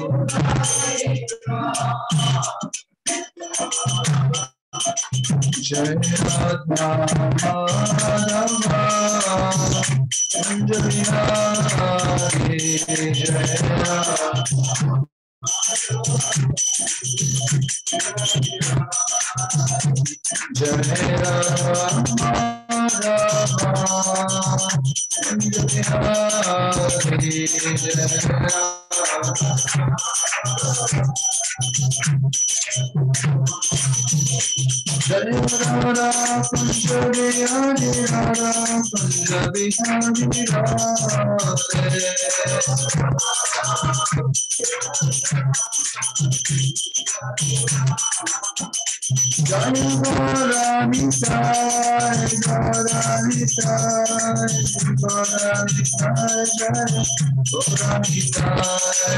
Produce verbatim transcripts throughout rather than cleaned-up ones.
जय राधा अंजलि जय जय राधा अंजलि जय राधा पंजाबी हरि राधा पंजाबी हरि राधे जय रानी साई रानी साई रानी साई जय रानी Sai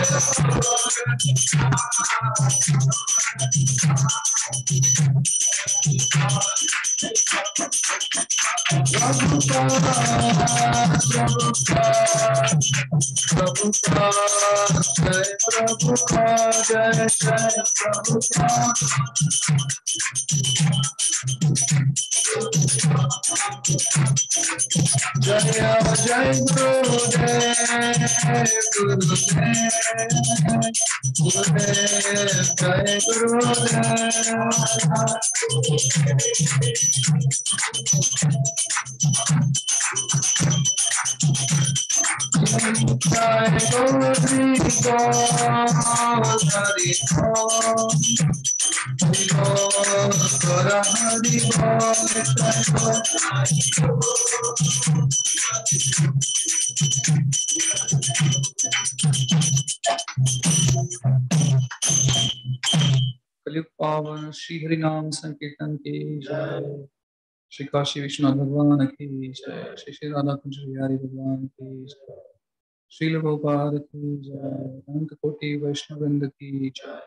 Prabhupada, Jai Prabhupada, Jai Jai Prabhupada. Jaya Jai Gurudev, Gurudev, Gurudev, Jai Gurudev. Jai Gauri Gauri Hari Bol, Hara Hari Bol, कलयुग पावन श्री हरि नाम संकीर्तन की जय, श्री काशी विश्वनाथ भगवान की जय, श्री श्री राधा कुंज बिहारी भगवान की जय, श्रील गोपाल की जय, अनंत कोटि वैष्णव वृंद की जय।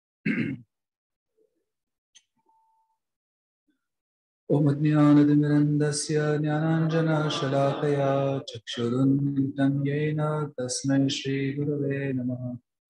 ओम ज्ञानतिमिरन्धस्य ज्ञानाञ्जनशलाकया चक्षुरुन्मिलितं येन तस्मै श्रीगुरवे नमः।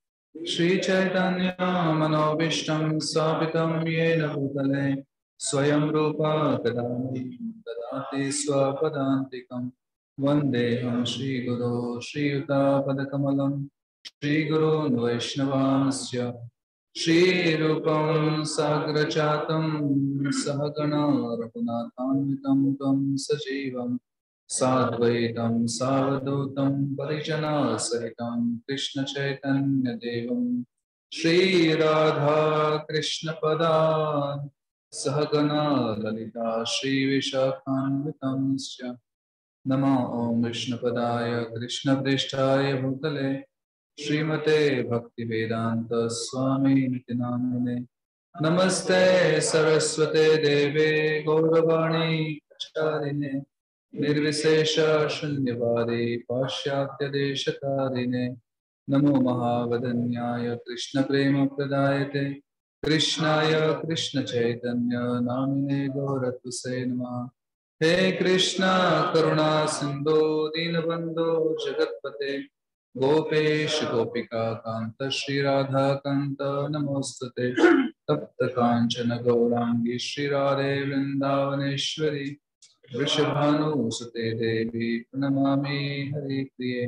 श्रीचैतन्यमनोभीष्टं स्थापितं येन भूतले स्वयं रूपा कदा ददाति स्वपदान्तिकं वन्देऽहं श्रीगुरो श्रीयुतापदकमलं श्रीगुरोन् वैष्णवांश्च श्रीरूपं साग्रजातं सहगणा रघुनाथान्वितं तं सजीवं साद्वैतं सावधूतं परिजनसहितं कृष्णचैतन्यदेवं श्रीराधा कृष्णपदान् सहगणा ललिता श्रीविशाखान्वितंश्च। नमो ॐ विष्णुपदाय कृष्णप्रेष्ठाय भूतले श्रीमते भक्तिवेदांत स्वामी नित्य नामिने। नमस्ते सरस्वते देवे गौरवाणी प्रचारिणे निर्विशेष शून्यवादी पाश्चात्य देशतारिणे। नमो महावदन्याय कृष्ण प्रेम प्रदायते कृष्णाय कृष्ण चैतन्य नामिने गौरत्वसे नमः। हे कृष्णा करुणा सिंधु दीनबंधो जगत्पते गोपेश गोपिका कांत श्री राधा कांत नमोस्तुते। तप्त कांचन गौरांगी श्री राधे वृंदावनेश्वरी वृषभानुसुते देवी प्रणमामि हरिप्रिये।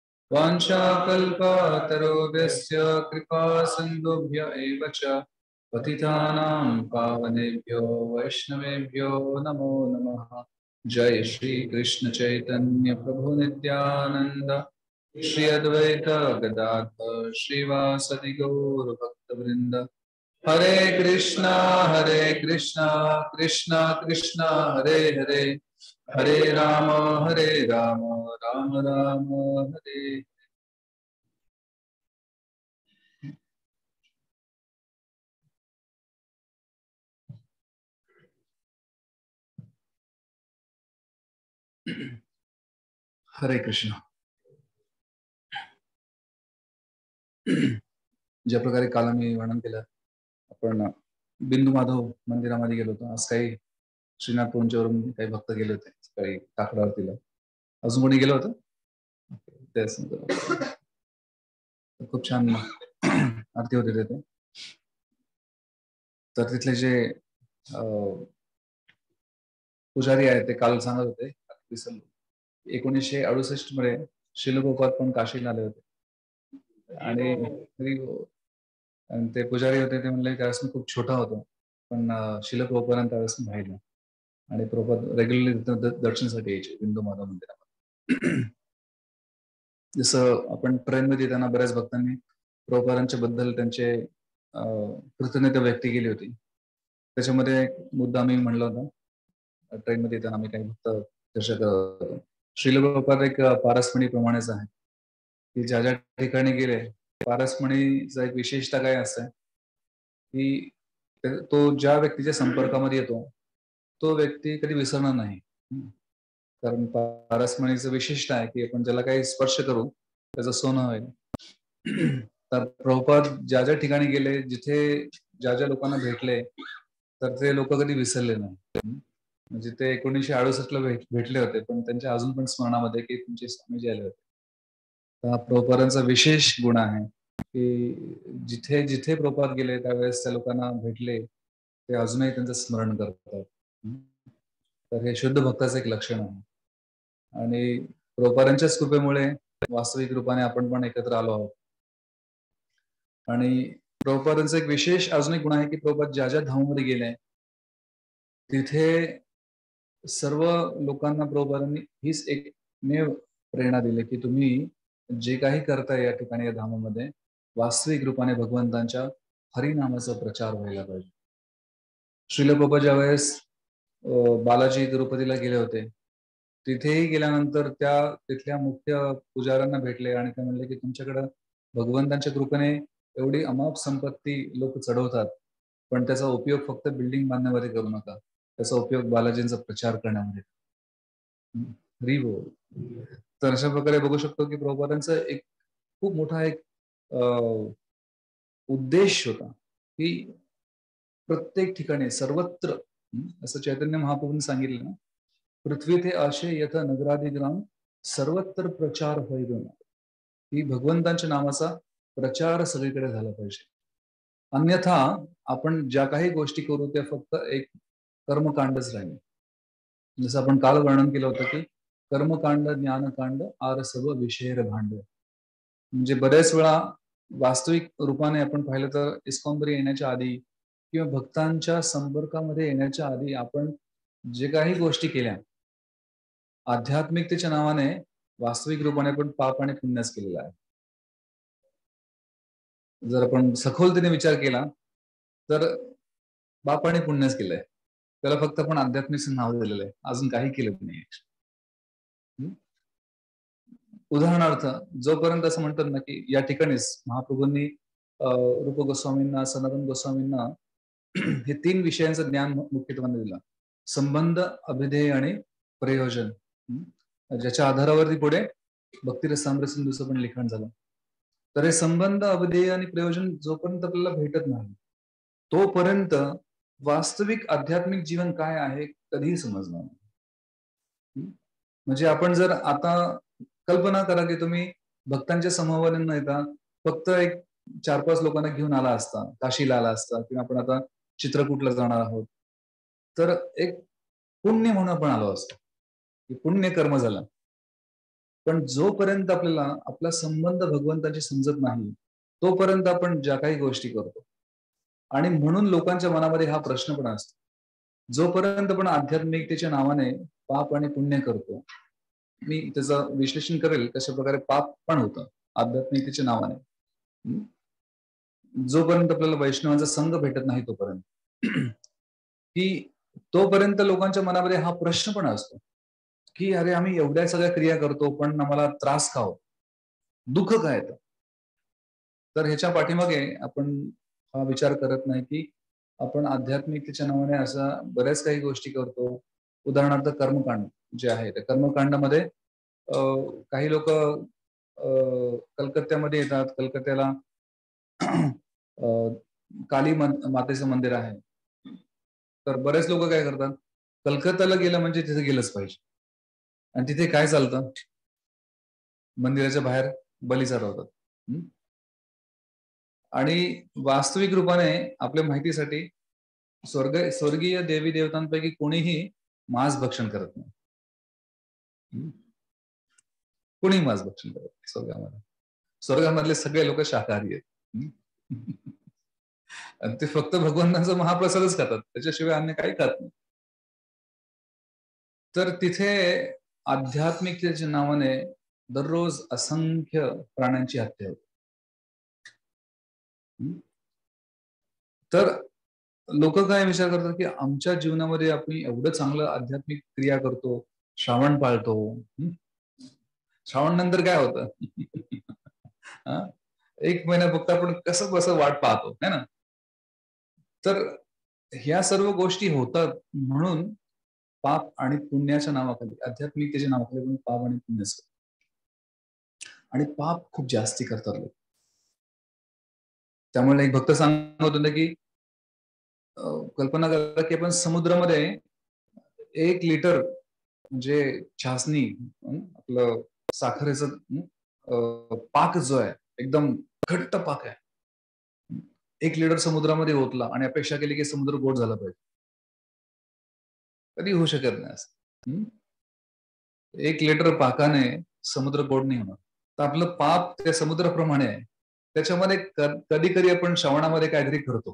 वाञ्छाकल्पतरुभ्यश्च कृपा सिन्धुभ्य एव च पतितानां पावनेभ्यो वैष्णवेभ्यो नमो नमः। जय श्री कृष्ण चैतन्य प्रभु नित्यानंद श्री अद्वैत गदाधर श्रीवासदि गौर भक्तवृंद। हरे कृष्णा हरे कृष्णा कृष्णा कृष्णा हरे हरे हरे राम हरे राम राम राम हरे। हरे कृष्ण। ज्या प्रकारे काल मी वर्णन केलं, आपण बिंदू माधव मंदिरामध्ये गेलो होतो. आज काही श्रीनाथ पोंचेवरून काही भक्त गेले होते सकाळी काकडावरतीला. अजून कोणी गेलं होतं? खूप छान आरती होते तिथे. तर तिथले जे पुजारी आहेत ते काल सांगत होते एकोणीसशे अडुसष्ट मध्ये श्रील प्रभुपाद पण काशीला आले होते आणि ते पुजारी होते ते म्हणले त्यावेळेस मी खूप छोटा होतो पण श्रील प्रभुपादांनी त्यावेळेस मी पाहिलं आणि प्रभुपाद रेग्युलरली दर्शनासाठी यायचे बिंदू माधव मंदिरामध्ये. जसं आपण ट्रेनमध्ये येताना बऱ्याच भक्तांनी प्रभुपादांच्या बद्दल त्यांचे कृतज्ञता व्यक्त केली होती. त्याच्यामध्ये एक मुद्दा मी म्हणला होता ट्रेनमध्ये येताना आम्ही काही भक्त चर्चा करत होतो. श्रील प्रभुपाद एक पारसमणी प्रमाणेच आहे की ज्या ज्या ठिकाणी गेले पारसमणीचा एक विशेषता काय असते की तो ज्या व्यक्तीच्या संपर्कामध्ये येतो तो व्यक्ती कधी विसरणार नाही. कारण पारसमणीचं विशिष्ट आहे की आपण ज्याला काही स्पर्श करू त्याचं सोनं होईल. तर प्रभुपाद ज्या ज्या ठिकाणी गेले जिथे ज्या ज्या लोकांना भेटले तर ते लोक कधी विसरले नाही. म्हणजे ते एकोणीसशे अडुसष्ट ला भेटले होते पण त्यांच्या अजून पण स्मरणामध्ये की तुमचे स्वामीजी आले होते. प्रभुपादांचा विशेष गुण आहे की जिथे जिथे प्रभुपाद गेले त्यावेळेस त्या लोकांना भेटले ते अजूनही त्यांचं स्मरण करतात. तर हे शुद्ध भक्ताचं एक लक्षण आहे आणि प्रभुपादांच्याच कृपेमुळे वास्तविक रूपाने आपण पण एकत्र आलो आहोत. आणि प्रभुपादांचा एक विशेष अजून एक गुण आहे की प्रभुपाद ज्या ज्या धामामध्ये गेले तिथे सर्व लोकांना प्रभुपादांनी हीच एकमेव प्रेरणा दिली की तुम्ही जे काही करताय या ठिकाणी या धामामध्ये वास्तविक रूपाने भगवंतांच्या हरिनामाचा प्रचार व्हायला पाहिजे. श्रील प्रभुपाद ज्यावेळेस बालाजी तिरुपतीला गेले होते तिथेही गेल्यानंतर त्या तिथल्या मुख्य पुजाऱ्यांना भेटले आणि ते म्हणले की तुमच्याकडे भगवंतांच्या कृपेने एवढी अमाप संपत्ती लोक चढवतात पण त्याचा उपयोग फक्त बिल्डिंग बांधण्यामध्ये करू नका त्याचा उपयोग बालाजींचा प्रचार करण्यामध्ये. तर अशा प्रकारे बघू शकतो की प्रभुपादांचा एक खूप मोठा एक उद्देश होता की प्रत्येक ठिकाणी सर्वत्र असं चैतन्य महाप्रभूंनी सांगितलं ना पृथ्वी ते आशे यथ नगरादिग्राम सर्वत्र प्रचार होईल ही भगवंतांच्या नावाचा प्रचार सगळीकडे झाला पाहिजे. अन्यथा आपण ज्या काही गोष्टी करू त्या फक्त एक कर्मकांडच राहील. जसं आपण काल वर्णन केलं होतं की कर्मकांड ज्ञानकांड आर सर्व विषयर भांड. म्हणजे बऱ्याच वेळा वास्तविक रूपाने आपण पाहिलं तर इस्कॉनमध्ये येण्याच्या आधी किंवा भक्तांच्या संपर्कामध्ये येण्याच्या आधी आपण जे काही गोष्टी केल्या आध्यात्मिकतेच्या नावाने वास्तविक रूपाने आपण पाप आणि पुण्यच केलेला आहे. जर आपण सखोलतेने विचार केला तर पाप आणि पुण्यच केलंय. त्याला फक्त आपण आध्यात्मिक नाव दिलेलं आहे अजून काही केलं नाही. उदाहरणार्थ जोपर्यंत असं म्हणतात ना की या ठिकाणीच महाप्रभूंनी रूप गोस्वामींना सनातन गोस्वामींना हे तीन विषयांचं ज्ञान मुख्यत्वाने दिलं. संबंध अभिधेय आणि प्रयोजन ज्याच्या आधारावरती पुढे भक्तिरसामृत सिंधूचं पण लिखाण झालं. तर हे संबंध अभिधेय आणि प्रयोजन जोपर्यंत आपल्याला भेटत नाही तोपर्यंत वास्तविक आध्यात्मिक जीवन काय आहे कधीही समजणार नाही. म्हणजे आपण जर आता कल्पना करा की तुम्ही भक्तांच्या समूहावर न येता फक्त एक चार पाच लोकांना घेऊन आला असता काशीला आला असता किंवा आपण आता चित्रकूटला जाणार आहोत तर एक पुण्य म्हणून आपण आलो असतो की पुण्य कर्म झालं. पण जोपर्यंत आपल्याला आपला संबंध भगवंताची समजत नाही तोपर्यंत आपण ज्या काही गोष्टी करतो आणि म्हणून लोकांच्या मनामध्ये हा प्रश्न पण असतो जोपर्यंत आपण आध्यात्मिकतेच्या नावाने पाप आणि पुण्य करतो. मी त्याचं विश्लेषण करेल कशा प्रकारे पाप पण होतं आध्यात्मिकतेच्या नावाने. जोपर्यंत आपल्याला वैष्णवांचा संघ भेटत नाही तोपर्यंत की तोपर्यंत लोकांच्या मनामध्ये हा प्रश्न पण असतो की अरे आम्ही एवढ्या सगळ्या क्रिया करतो पण आम्हाला त्रास का होतो दुःख काय येतं. तर ह्याच्या पाठीमागे आपण हा विचार करत नाही की आपण आध्यात्मिकतेच्या नावाने अशा बऱ्याच काही गोष्टी करतो. उदाहरणार्थ कर्मकांड जे आहे त्या कर्मकांडामध्ये काही लोक कलकत्त्यामध्ये येतात. कलकत्त्याला काली मातेचं मंदिर आहे तर बरेच लोक काय करतात कलकत्त्याला गेलं म्हणजे तिथे गेलंच पाहिजे आणि तिथे काय चालतं मंदिराच्या बाहेर बली चढवतात. आणि वास्तविक रूपाने आपल्या माहितीसाठी स्वर्ग स्वर्गीय देवी देवतांपैकी कोणीही मांस भक्षण करत नाही. कोणी मांस भक्षण करत नाही स्वर्गामध्ये. स्वर्गामधले सगळे लोक शाकाहारी आहेत. आणि ते फक्त भगवंतांचा महाप्रसादच खातात, त्याच्याशिवाय अन्य काही खात नाही. तर तिथे आध्यात्मिकतेच्या नावाने दररोज असंख्य प्राण्यांची हत्या होते. तर लोक काय विचार करतात की आमच्या जीवनामध्ये आपण एवढं चांगलं आध्यात्मिक क्रिया करतो, श्रावण पाळतो, श्रावण नंतर काय होतं? एक महिना फक्त आपण कसं कसं वाट पाहतो है ना. तर ह्या सर्व गोष्टी होतात म्हणून पाप आणि पुण्याच्या नावाखाली, आध्यात्मिकतेच्या नावाखाली पण पाप आणि पुण्य असतं. आणि पाप खूप जास्ती करतात लोक. त्यामुळे एक भक्त सांगत होता की कल्पना करा की आपण समुद्रामध्ये एक लिटर म्हणजे छासणी आपलं साखरेचं पाक जो आहे एकदम घट्ट पाक आहे, एक लिटर समुद्रामध्ये ओतला आणि अपेक्षा केली की समुद्र गोड झाला पाहिजे. कधी होऊ शकत नाही असं. एक लिटर पाकाने समुद्र गोड नाही होणार. तर आपलं पाप त्या समुद्राप्रमाणे आहे. त्याच्यामध्ये कधी कधी आपण श्रावणामध्ये काहीतरी करतो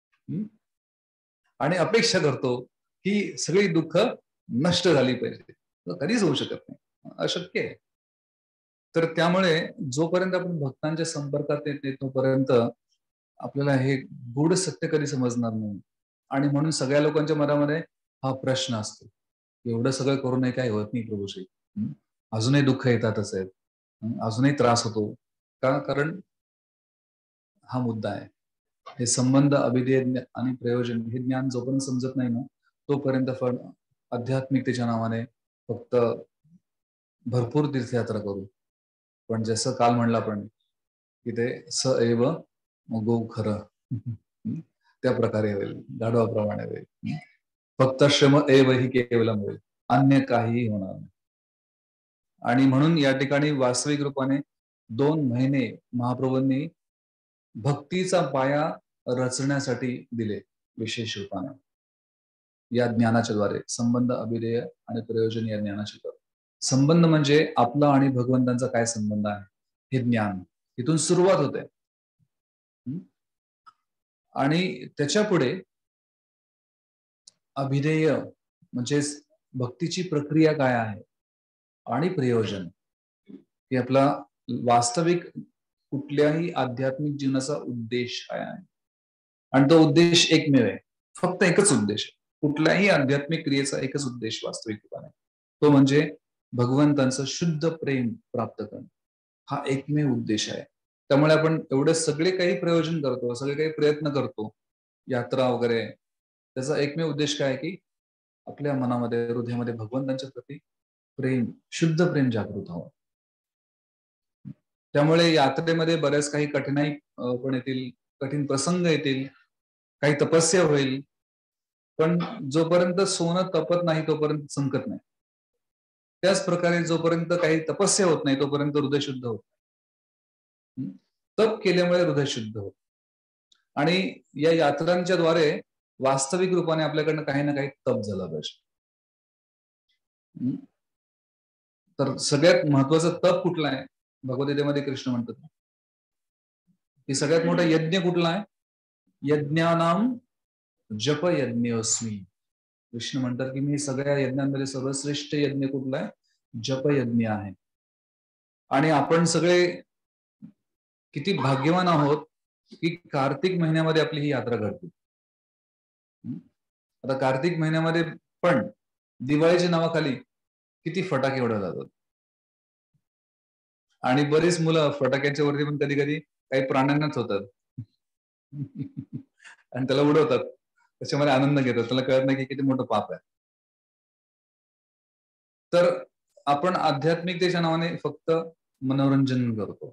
आणि अपेक्षा करतो की सगळी दुःख नष्ट झाली पाहिजे. कधीच होऊ शकत नाही, अशक्य आहे. तर त्यामुळे जोपर्यंत आपण भक्तांच्या संपर्कात येते तोपर्यंत आपल्याला हे गूढ सत्य कधी समजणार नाही. आणि म्हणून सगळ्या लोकांच्या मनामध्ये हा प्रश्न असतो, एवढं सगळं करूनही काही होत नाही प्रभूशी, अजूनही दुःख येतातच आहेत, अजूनही त्रास होतो का? कारण हा मुद्दा आहे. हे संबंध, अभिधेय आणि प्रयोजन हे ज्ञान जोपर्यंत समजत नाही ना तोपर्यंत पण आध्यात्मिकतेच्या नावाने फक्त भरपूर तीर्थयात्रा करू. पण जसं काल म्हणलं आपण की ते स एव गो खरं त्या प्रकारे होईल, गाढवाप्रमाणे होईल. फक्त श्रम एव ही केवलम होईल, अन्य काहीही होणार नाही. आणि म्हणून या ठिकाणी वास्तविक रूपाने दोन महिने महाप्रभूंनी भक्तीचा पाया रचण्यासाठी दिले विशेष रूपाने या ज्ञानाच्या द्वारे. संबंध, अभिधेय आणि प्रयोजन या ज्ञानाच्या द्वारे. संबंध म्हणजे आपला आणि भगवंतांचा काय संबंध आहे हे ज्ञान, इथून सुरुवात होते. आणि त्याच्या पुढे अभिधेय म्हणजे भक्तीची प्रक्रिया काय आहे आणि प्रयोजन हे आपला वास्तविक कुठल्याही आध्यात्मिक जीवनाचा उद्देश काय आहे. आणि तो उद्देश एकमेव आहे, फक्त एकच उद्देश. कुठल्याही आध्यात्मिक क्रियेचा एकच उद्देश वास्तविक रूपाने, तो म्हणजे भगवंतांचं शुद्ध प्रेम प्राप्त करणं. हा एकमेव उद्देश आहे. त्यामुळे आपण एवढे सगळे काही प्रयोजन करतो, सगळे काही प्रयत्न करतो, यात्रा वगैरे, त्याचा एकमेव उद्देश काय आहे की आपल्या मनामध्ये, हृदयामध्ये भगवंतांच्या प्रती प्रेम, शुद्ध प्रेम जागृत हवं. त्यामुळे यात्रेमध्ये बऱ्याच काही कठीणाई पण येतील, कठीण प्रसंग येतील, काही तपस्या होईल, पण जोपर्यंत सोनं तपत नाही तोपर्यंत संकट नाही. त्याच प्रकारे जोपर्यंत काही तपस्या होत नाही तोपर्यंत हृदय शुद्ध होत नाही. तप केल्यामुळे हृदय शुद्ध होत. आणि या यात्रांच्या द्वारे वास्तविक रूपाने आपल्याकडनं काही ना काही तप झाला पाहिजे. तर सगळ्यात महत्वाचं तप कुठलं आहे भगवद्गीतेमध्ये कृष्ण म्हणतात की सगळ्यात मोठा यज्ञ कुठला आहे? यज्ञानाम जप यज्ञोस्मी. कृष्ण म्हणतात की मी सगळ्या यज्ञांमध्ये सर्वश्रेष्ठ यज्ञ कुठला आहे? जप यज्ञ आहे. आणि आपण सगळे किती भाग्यवान आहोत की कार्तिक महिन्यामध्ये आपली ही यात्रा घडते. आता कार्तिक महिन्यामध्ये पण दिवाळीच्या नावाखाली किती फटाके उडवले जातात आणि बरीच मुलं फटाक्यांच्या वरती पण कधी कधी काही प्राण्यांनाच होतात आणि त्याला उडवतात, त्याच्यामध्ये आनंद घेतात, त्याला कळत नाही की किती मोठं पाप आहे. तर आपण आध्यात्मिकतेच्या नावाने फक्त मनोरंजन करतो,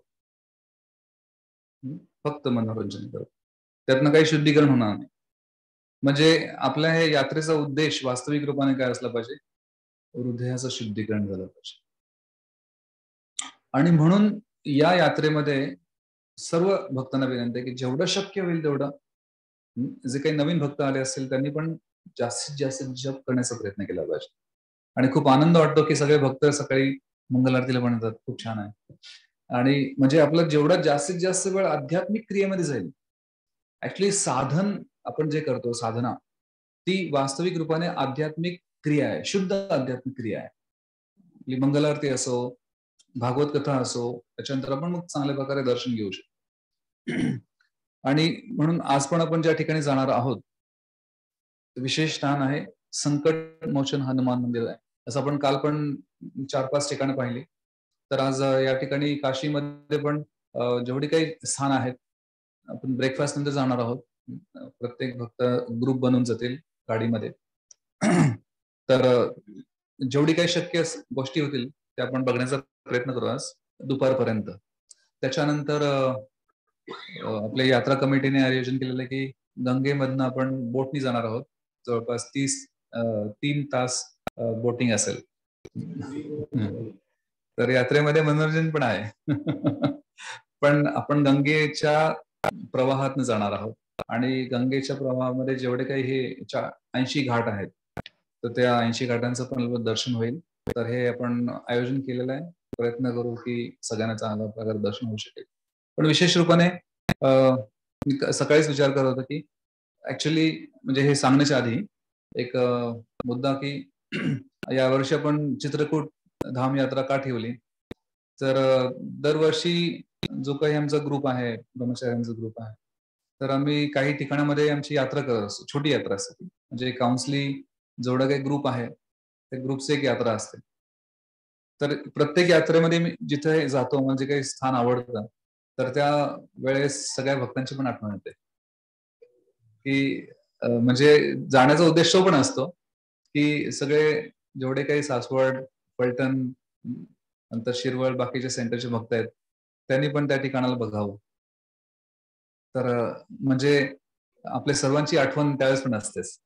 फक्त मनोरंजन करतो, त्यातनं काही शुद्धीकरण होणार नाही. म्हणजे आपल्या हे यात्रेचा उद्देश वास्तविक रूपाने काय असला पाहिजे? हृदयाचं शुद्धीकरण झालं पाहिजे. आणि म्हणून या यात्रेमध्ये सर्व भक्तांना विनंती आहे की जेवढं शक्य होईल तेवढं जे काही नवीन भक्त आले असतील त्यांनी पण जास्तीत जास्त जप करण्याचा प्रयत्न केला पाहिजे. आणि खूप आनंद वाटतो की सगळे भक्त सकाळी मंगल आरतीला पण येतात. खूप छान आहे. आणि म्हणजे आपला जेवढा जास्तीत जास्त वेळ आध्यात्मिक क्रियेमध्ये जाईल. ऍक्च्युली साधन आपण जे करतो साधना ती वास्तविक रूपाने आध्यात्मिक क्रिया आहे. शुद्ध आध्यात्मिक क्रिया आहे. आपली मंगल आरती असो, भागवत कथा असो, त्याच्यानंतर आपण मग चांगल्या प्रकारे दर्शन घेऊ शकतो. आणि म्हणून आज पण आपण ज्या ठिकाणी जाणार आहोत विशेष स्थान आहे संकट मोचन हनुमान मंदिर आहे. असं आपण काल पण चार पाच ठिकाणं पाहिली. तर आज या ठिकाणी काशीमध्ये पण जेवढी काही स्थान आहेत आपण ब्रेकफास्ट नंतर जाणार आहोत. प्रत्येक भक्त ग्रुप बनवून जातील गाडीमध्ये. तर जेवढी काही शक्य गोष्टी होतील त्या आपण बघण्याचा प्रयत्न करू आज दुपारपर्यंत. त्याच्यानंतर आपल्या यात्रा कमिटीने आयोजन केलेलं आहे की गंगेमधनं आपण बोटनी जाणार आहोत. जवळपास तीस तीन तास बोटिंग असेल. तर यात्रेमध्ये मनोरंजन पण आहे. पण आपण गंगेच्या प्रवाहातनं जाणार आहोत आणि गंगेच्या प्रवाहामध्ये जेवढे काही हे ऐंशी घाट आहेत तर त्या ऐंशी घाटांचं पण दर्शन होईल. तर हे आपण आयोजन केलेलं आहे. प्रयत्न करू की सगळ्यांना चांगल्या प्रकारे दर्शन होऊ शकेल. पण विशेष रूपाने सकाळीच विचार करत होतो की ऍक्च्युली म्हणजे हे सांगण्याच्या आधी एक मुद्दा की यावर्षी आपण चित्रकूट धाम यात्रा का ठेवली. तर दरवर्षी जो काही आमचा ग्रुप आहे ब्रह्मचार्यांचा ग्रुप आहे तर आम्ही काही ठिकाणामध्ये आमची यात्रा करत असतो. छोटी यात्रा असते म्हणजे काउन्सिलिंग जेवढा काही ग्रुप आहे त्या ग्रुपची एक यात्रा असते. तर प्रत्येक यात्रेमध्ये मी जिथे जातो म्हणजे काही स्थान आवडतं तर त्या वेळेस सगळ्या भक्तांची पण आठवण येते. की म्हणजे जाण्याचा उद्देश पण असतो की सगळे जेवढे काही सासवड, फलटण, नंतर शिरवळ बाकीच्या सेंटरचे भक्त आहेत त्यांनी पण त्या ठिकाणाला बघावं. तर म्हणजे आपल्या सर्वांची आठवण त्यावेळेस पण असतेच.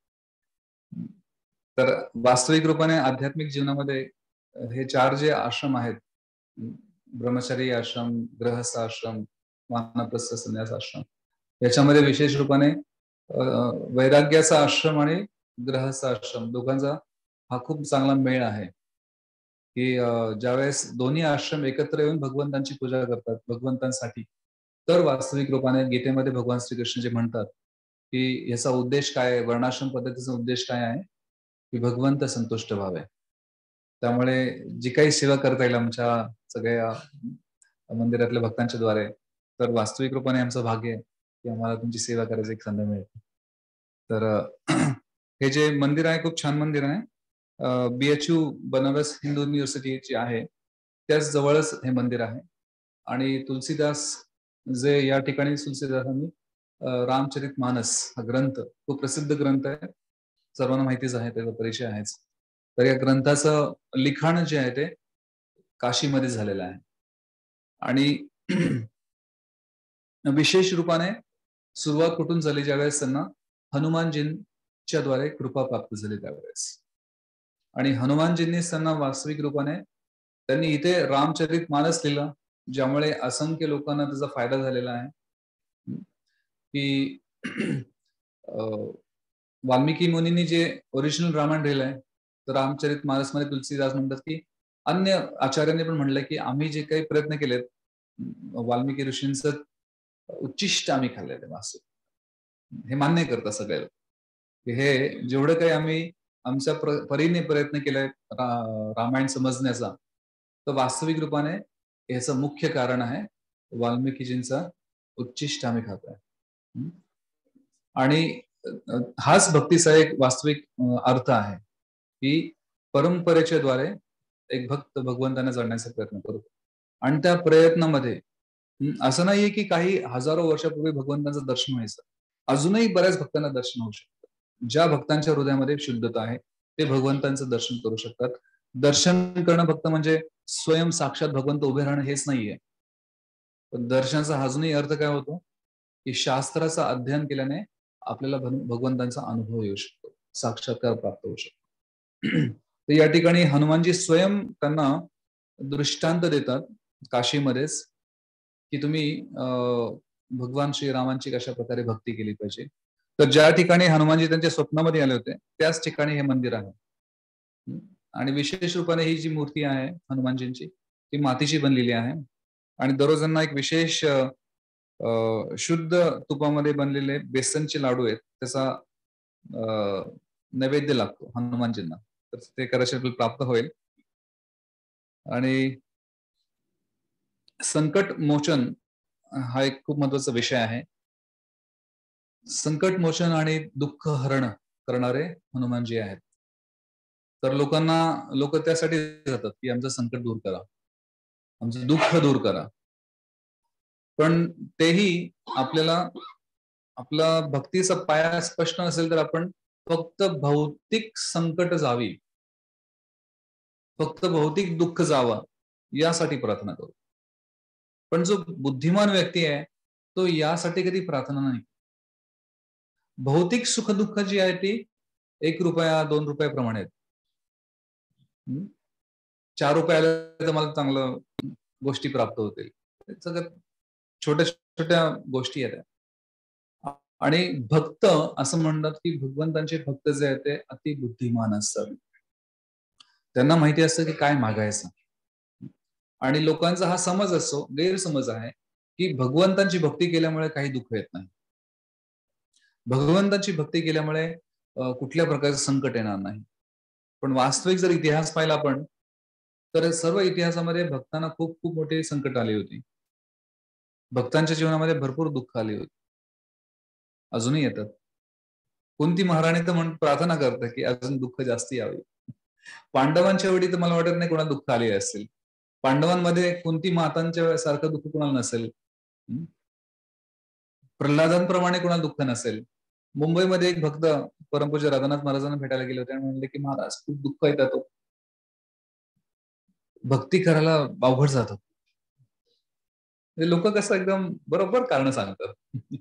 तर वास्तविक रूपाने आध्यात्मिक जीवनामध्ये हे चार जे आश्रम आहेत ब्रह्मचारी आश्रम, गृहस्थ आश्रम, वानप्रस्थ संन्यास आश्रम याच्यामध्ये विशेष रूपाने वैराग्याचा आश्रम आणि गृहस्थ आश्रम दोघांचा हा खूप चांगला मेळ आहे. की ज्यावेळेस दोन्ही आश्रम एकत्र येऊन भगवंतांची पूजा करतात भगवंतांसाठी तर वास्तविक रूपाने गीतेमध्ये भगवान श्रीकृष्ण जे म्हणतात की याचा उद्देश काय आहे वर्णाश्रम पद्धतीचा उद्देश काय आहे की भगवंत संतुष्ट व्हावे. त्यामुळे जी काही सेवा करता येईल आमच्या सगळ्या मंदिरातल्या भक्तांच्या द्वारे तर वास्तविक रूपाने आमचं भाग्य आहे की आम्हाला तुमची सेवा करायची एक संधी मिळते. तर हे जे मंदिर आहे खूप छान मंदिर आहे. बीएचयू बनारस हिंदू युनिव्हर्सिटीची आहे त्याच जवळच हे मंदिर आहे. आणि तुलसीदास जे या ठिकाणी तुलसीदासांनी रामचरित मानस हा ग्रंथ खूप प्रसिद्ध ग्रंथ आहे. सर्वांना माहितीच आहे त्याचा परिचय आहेच. तर या ग्रंथाचं लिखाण जे आहे ते काशीमध्ये झालेलं आहे. आणि विशेष रूपाने सुरुवात कुठून झाली ज्यावेळेस त्यांना हनुमानजींच्या द्वारे कृपा प्राप्त झाली त्यावेळेस. आणि हनुमानजींनी त्यांना वास्तविक रूपाने त्यांनी इथे रामचरित मानस लिहिलं ज्यामुळे असंख्य लोकांना त्याचा फायदा झालेला आहे. की वाल्मिकी मुनींनी जे ओरिजिनल रामायण लिहिलंय तर रामचरित मानस मध्ये तुलसीदास म्हणतात की अन्य आचार्यांनी पण म्हणलंय की आम्ही जे काही प्रयत्न केलेत वाल्मिकी ऋषींचं उच्चिष्ट आम्ही खाल्लेलं आहे वास्तविक. हे मान्य करतात सगळे. हे जेवढं काही आम्ही आमच्या परीने प्रयत्न केलाय रामायण समजण्याचा तर वास्तविक रूपाने याचं मुख्य कारण आहे वाल्मिकीजींचा उच्चिष्ट आम्ही खातोय. आणि हाच भक्तीचा एक वास्तविक अर्थ आहे की परंपरेच्या द्वारे एक भक्त भगवंतांना जाण्याचा प्रयत्न करतो. आणि त्या प्रयत्नामध्ये असं नाहीये की काही हजारो वर्षापूर्वी भगवंतांचं दर्शन व्हायचं. अजूनही बऱ्याच भक्तांना दर्शन होऊ शकतं. ज्या भक्तांच्या हृदयामध्ये शुद्धता आहे ते भगवंतांचं दर्शन करू शकतात. दर्शन करणं फक्त म्हणजे स्वयं साक्षात भगवंत उभे राहणं हेच नाहीये. पण दर्शनाचा अजूनही अर्थ काय होतो की शास्त्राचा अध्ययन केल्याने आपल्याला भगवंतांचा अनुभव येऊ शकतो. साक्षात्कार प्राप्त होऊ शकतो. तर या ठिकाणी हनुमानजी स्वयं त्यांना दृष्टांत देतात काशीमध्येच की तुम्ही अं, भगवान श्रीरामांची कशा प्रकारे भक्ती केली पाहिजे. तर ज्या ठिकाणी हनुमानजी त्यांच्या स्वप्नामध्ये आले होते त्याच ठिकाणी हे मंदिर आहे. आणि विशेष रूपाने ही जी मूर्ती आहे हनुमानजींची ती मातीची बनलेली आहे आणि दररोज त्यांना एक विशेष शुद्ध तुपामध्ये बनलेले बेसनचे लाडू आहेत त्याचा नैवेद्य लागतो हनुमानजींना, तर ते कदाचित प्राप्त होईल. आणि संकट मोचन हा एक खूप महत्वाचा विषय आहे. संकट मोचन आणि दुःख हरण करणारे हनुमानजी आहेत. तर लोकांना लोक त्यासाठी जातात की आमचं संकट दूर करा, आमचं दुःख दूर करा. पण तेही आपल्याला आपला भक्तीचा पाया स्पष्ट नसेल तर आपण फक्त भौतिक संकट जावी, फक्त भौतिक दुःख जावा यासाठी प्रार्थना करू. पण जो बुद्धिमान व्यक्ती आहे तो यासाठी कधी प्रार्थना नाही. भौतिक सुख दुःख जी आहे ती एक रुपया दोन रुपयाप्रमाणे आहेत. चार रुपये आले तर मला चांगलं गोष्टी प्राप्त होतील. सगळ्यात छोट्या छोट्या गोष्टी आहेत. आणि भक्त असं म्हणतात की भगवंतांचे भक्त जे आहेत ते अति बुद्धिमान असतात. त्यांना माहिती असतं की काय मागायचं. आणि लोकांचा हा समज असतो, गैरसमज आहे की भगवंतांची भक्ती केल्यामुळे काही दुःख येत नाही. भगवंतांची भक्ती केल्यामुळे कुठल्या प्रकारचं संकट येणार नाही. पण वास्तविक जर इतिहास पाहिला आपण तर सर्व इतिहासामध्ये भक्तांना खूप खूप मोठी संकट आली होती. भक्तांच्या जीवनामध्ये भरपूर दुःख आली होती. अजूनही येतात. कुंती महाराणी तर म्हणून प्रार्थना करते की अजून दुःख जास्ती यावे. पांडवांच्या वेळी तर मला वाटत नाही कोणाला दुःख आले असेल. पांडवांमध्ये कुंती मातांच्या सारखं दुःख कोणाला नसेल. प्रल्हादांप्रमाणे कोणाला दुःख नसेल. मुंबईमध्ये एक भक्त परमपूज्य राधानाथ महाराजांना भेटायला गेले होते आणि म्हणले की महाराज खूप दुःख येतात. भक्ती करायला अवघड जातात. लोक कसं एकदम बरोबर कारण सांगतात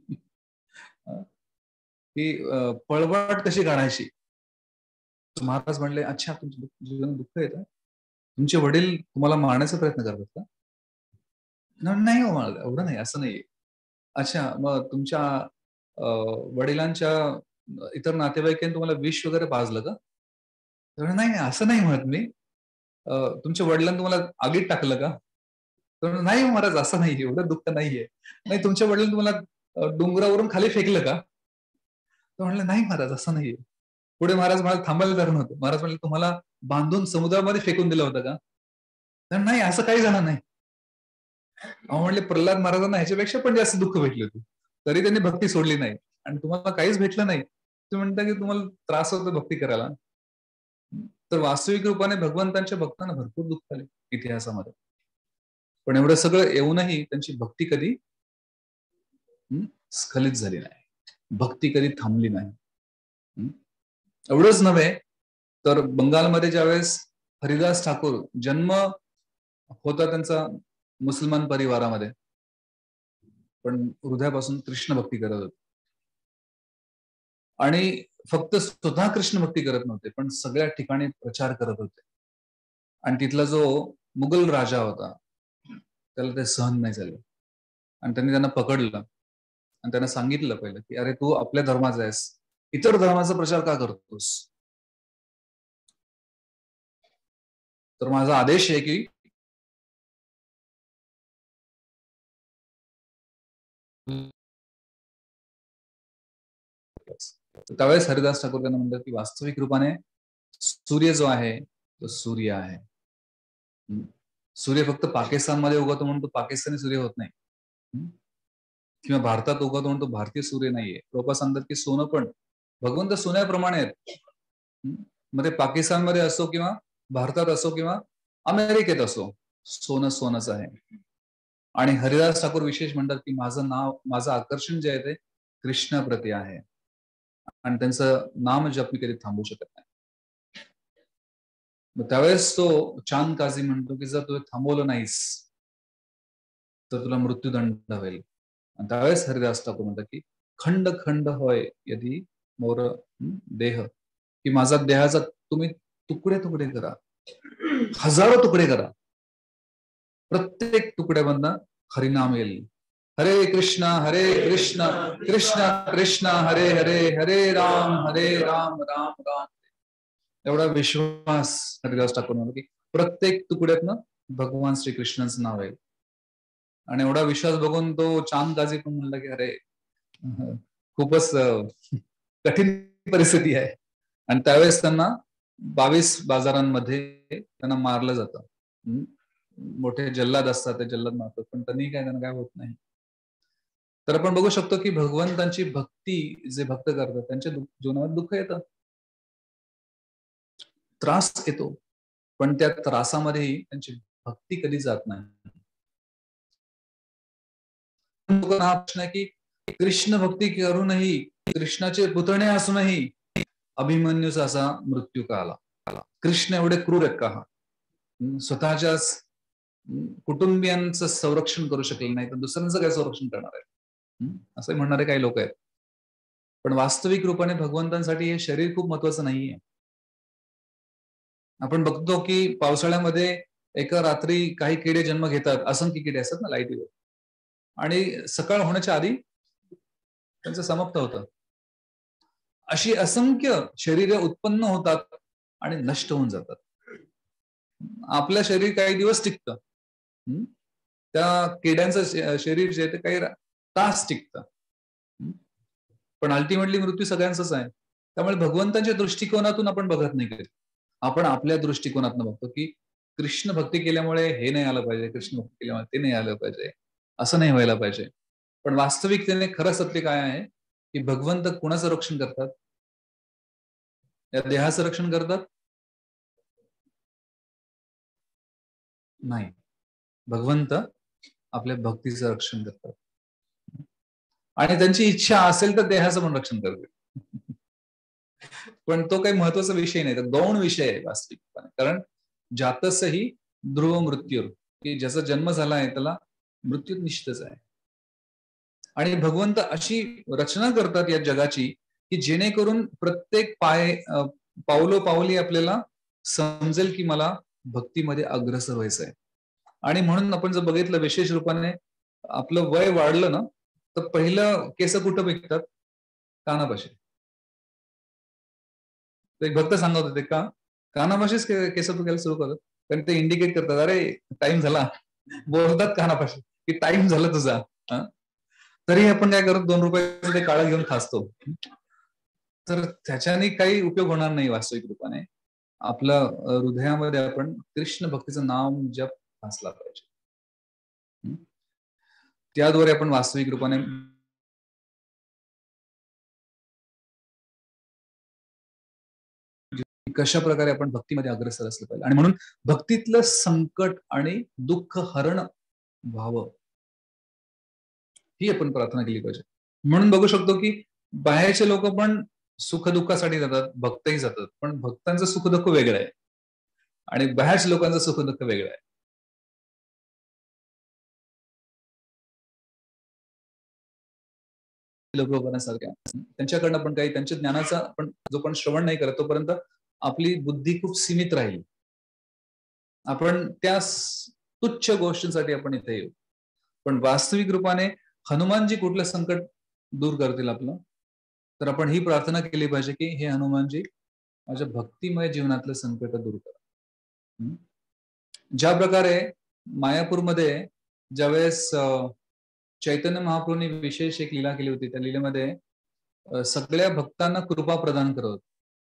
की पळवाट कशी काढायची. महाराज म्हणले अच्छा तुमच्या जीवनात दुःख येतं, तुमचे वडील तुम्हाला मारण्याचा प्रयत्न करतात का? नाही हो महाराज एवढं नाही, असं नाहीये. अच्छा मग तुमच्या वडिलांच्या इतर नातेवाईकांनी तुम्हाला विष वगैरे पाजलं का? नाही असं नाही म्हणत मी. तुमच्या वडिलांनी तुम्हाला आगीत टाकलं का? नाही महाराज असं नाही, एवढं दुःख नाहीये. नाही तुमच्या वडिलांनी तुम्हाला डोंगरावरून खाली फेकलं का? तर म्हणलं नाही महाराज असं नाहीये. पुढे महाराज मला थांबायला कारण होतं. महाराज म्हणले तुम्हाला बांधून समुद्रामध्ये फेकून दिलं होतं का? तर नाही असं काही झालं नाही. अहो म्हणले प्रल्हाद महाराजांना ह्याच्यापेक्षा पण जास्त दुःख भेटले होते, तरी त्यांनी भक्ती सोडली नाही आणि तुम्हाला काहीच भेटलं नाही. तुम्ही म्हणता की तुम्हाला त्रास होतो भक्ती करायला. तर वास्तविक रूपाने भगवंतांच्या भक्तांना भरपूर दुःख आले इतिहासामध्ये. पण एवढं सगळं येऊनही त्यांची भक्ती कधी स्खलित झाली नाही, भक्ती कधी थांबली नाही. एवढंच नव्हे तर बंगालमध्ये ज्यावेळेस हरिदास ठाकूर जन्म होता त्यांचा मुसलमान परिवारामध्ये, पण हृदयापासून कृष्ण भक्ती करत होते. आणि फक्त स्वतः कृष्ण भक्ती करत नव्हते पण सगळ्या ठिकाणी प्रचार करत होते. आणि तिथला जो मुघल राजा होता त्याला ते सहन नाही झालं आणि त्यांनी त्यांना पकडलं आणि त्यांना सांगितलं पहिलं की अरे तू आपल्या धर्माचा आहेस, इतर धर्माचा प्रचार का करतोस? तर माझा आदेश आहे की त्यावेळेस हरिदास ठाकूर त्यांना म्हणतात की वास्तविक रूपाने सूर्य जो आहे तो सूर्य आहे. सूर्य फक्त पाकिस्तानमध्ये उगवतो म्हणून तो पाकिस्तानी सूर्य होत नाही, किंवा भारतात उगवतो म्हणून तो भारतीय सूर्य नाहीये. लोक सांगतात की सोनं पण भगवंत सोन्याप्रमाणे आहेत. मग ते पाकिस्तानमध्ये असो किंवा भारतात असो किंवा अमेरिकेत असो, सोनं सोनच आहे. आणि हरिदास ठाकूर विशेष म्हणतात की माझं नाव माझं आकर्षण जे आहे ते कृष्णाप्रती आहे आणि त्यांचं नाम जप मी कधी थांबवू शकत नाही. मग त्यावेळेस तो चांद काझी म्हणतो की जर तू थांबवलं नाहीस तर तुला मृत्यूदंड होईल. आणि त्यावेळेस हरिदास ठाकूर म्हणतात की खंड खंड होय यदि मोर देह, की माझा देहाचा तुम्ही तुकडे तुकडे करा, हजारो तुकडे करा, प्रत्येक तुकड्यामधनं हरिनाम येईल. हरे कृष्ण हरे कृष्ण कृष्ण कृष्ण हरे हरे हरे राम हरे राम राम राम. एवढा विश्वास हरिदास ठाकूर की प्रत्येक तुकड्यातनं भगवान श्रीकृष्णांचं नाव आहे. आणि एवढा विश्वास बघून तो चांद गाजी पण म्हणला की अरे खूपच कठीण परिस्थिती आहे. आणि त्यावेळेस त्यांना बावीस बाजारांमध्ये त्यांना मारलं जातं. मोठे जल्लाद असतात, ते जल्लाद मारतात, पण त्यांनी काय त्यांना काय होत नाही. तर आपण बघू शकतो की भगवंतांची भक्ती जे भक्त करतात त्यांच्या जीवनात दुःख येतं, त्रास येतो, पण त्या त्रासामध्येही त्यांची भक्ती कधी जात नाही. हा प्रश्न आहे की कृष्ण भक्ती करूनही, कृष्णाचे पुतणे असूनही अभिमन्यूचा असा मृत्यू का आला. कृष्ण एवढे क्रूर आहेत का? स्वतःच्याच कुटुंबियांचं संरक्षण करू शकले नाही तर दुसऱ्यांचं काय संरक्षण करणार आहे, असं म्हणणारे काही लोक आहेत. पण वास्तविक रूपाने भगवंतांसाठी हे शरीर खूप महत्वाचं नाहीये. आपण बघतो की पावसाळ्यामध्ये एका रात्री काही किडे जन्म घेतात, असंख्य किडे असतात ना लाईटीवर, आणि सकाळ होण्याच्या आधी त्यांचं समाप्त होतं. अशी असंख्य शरीरे उत्पन्न होतात आणि नष्ट होऊन जातात. आपलं शरीर काही दिवस टिकतं, त्या किड्यांचं शरीर जे आहे ते काही तास टिकतं, पण अल्टिमेटली मृत्यू सगळ्यांचाच आहे. त्यामुळे भगवंताच्या दृष्टिकोनातून आपण बघत नाही कधी, आपण आपल्या दृष्टिकोनातून बघतो की कृष्ण भक्ती केल्यामुळे हे नाही आलं पाहिजे, कृष्ण भक्ती केल्यामुळे ते नाही आलं पाहिजे, असं नाही व्हायला पाहिजे. पण वास्तविकतेने खरं सत्य काय आहे की भगवंत कुणाचं रक्षण करतात? या देहाचं रक्षण करतात? नाही, भगवंत आपल्या भक्तीचं रक्षण करतात. आणि त्यांची इच्छा असेल तर देहाचं पण रक्षण करतील. पण तो काही महत्वाचा विषय नाही, तर गौण विषय आहे वास्तविकपणे. कारण जातसही ध्रुव मृत्यू, की ज्याचा जन्म झाला आहे त्याला मृत्यू निश्चितच आहे. आणि भगवंत अशी रचना करतात या जगाची की जेणेकरून प्रत्येक पाय पावलो पावली आपल्याला समजेल की मला भक्तीमध्ये अग्रसर व्हायचं आहे. आणि म्हणून आपण जर बघितलं विशेष रूपाने आपलं वय वाढलं ना, तर पहिलं केस कुठं पिकतात? कानापाशी. एक भक्त सांगत होते का कानापाशीच केस पिकायला सुरू करतात, कारण ते इंडिकेट करतात अरे टाइम झाला, बोलतात कानापाशी की टाइम झाला तुझा. तरी आपण काय करतो, दोन रुपयाचं ते काळं घेऊन खासतो. तर त्याच्याने काही उपयोग होणार नाही. वास्तविक रूपाने आपल्या हृदयामध्ये आपण कृष्ण भक्तीचं नाम जप असला पाहिजे, त्याद्वारे आपण वास्तविक रूपाने कशा प्रकारे आपण भक्तीमध्ये अग्रसर असलं पाहिजे. आणि म्हणून भक्तीतलं संकट आणि दुःख हरण व्हावं ही आपण प्रार्थना केली पाहिजे. म्हणून बघू शकतो की बाहेरचे लोक पण सुख दुःखासाठी जातात, भक्तही जातात, पण भक्तांचं सुख दुःख वेगळं आहे आणि बाहेरच्या लोकांचं सुख दुःख वेगळं आहे. लोकांसारख्या त्यांच्याकडनं पण काही त्यांच्या ज्ञानाचा पण जो पण श्रवण नाही करत तोपर्यंत आपली बुद्धी खूप सीमित राहील. आपण त्या तुच्छ गोष्टींसाठी आपण इथे येऊ. पण वास्तविक रूपाने हनुमानजी कुठलं संकट दूर करतील आपलं, तर आपण ही प्रार्थना केली पाहिजे की हे हनुमानजी माझ्या भक्तिमय जीवनातलं संकट दूर करा. ज्या प्रकारे मायापूरमध्ये ज्यावेळेस चैतन्य महाप्रभूंनी विशेष एक लीला केली होती, त्या लीलेमध्ये सगळ्या भक्तांना कृपा प्रदान करत होते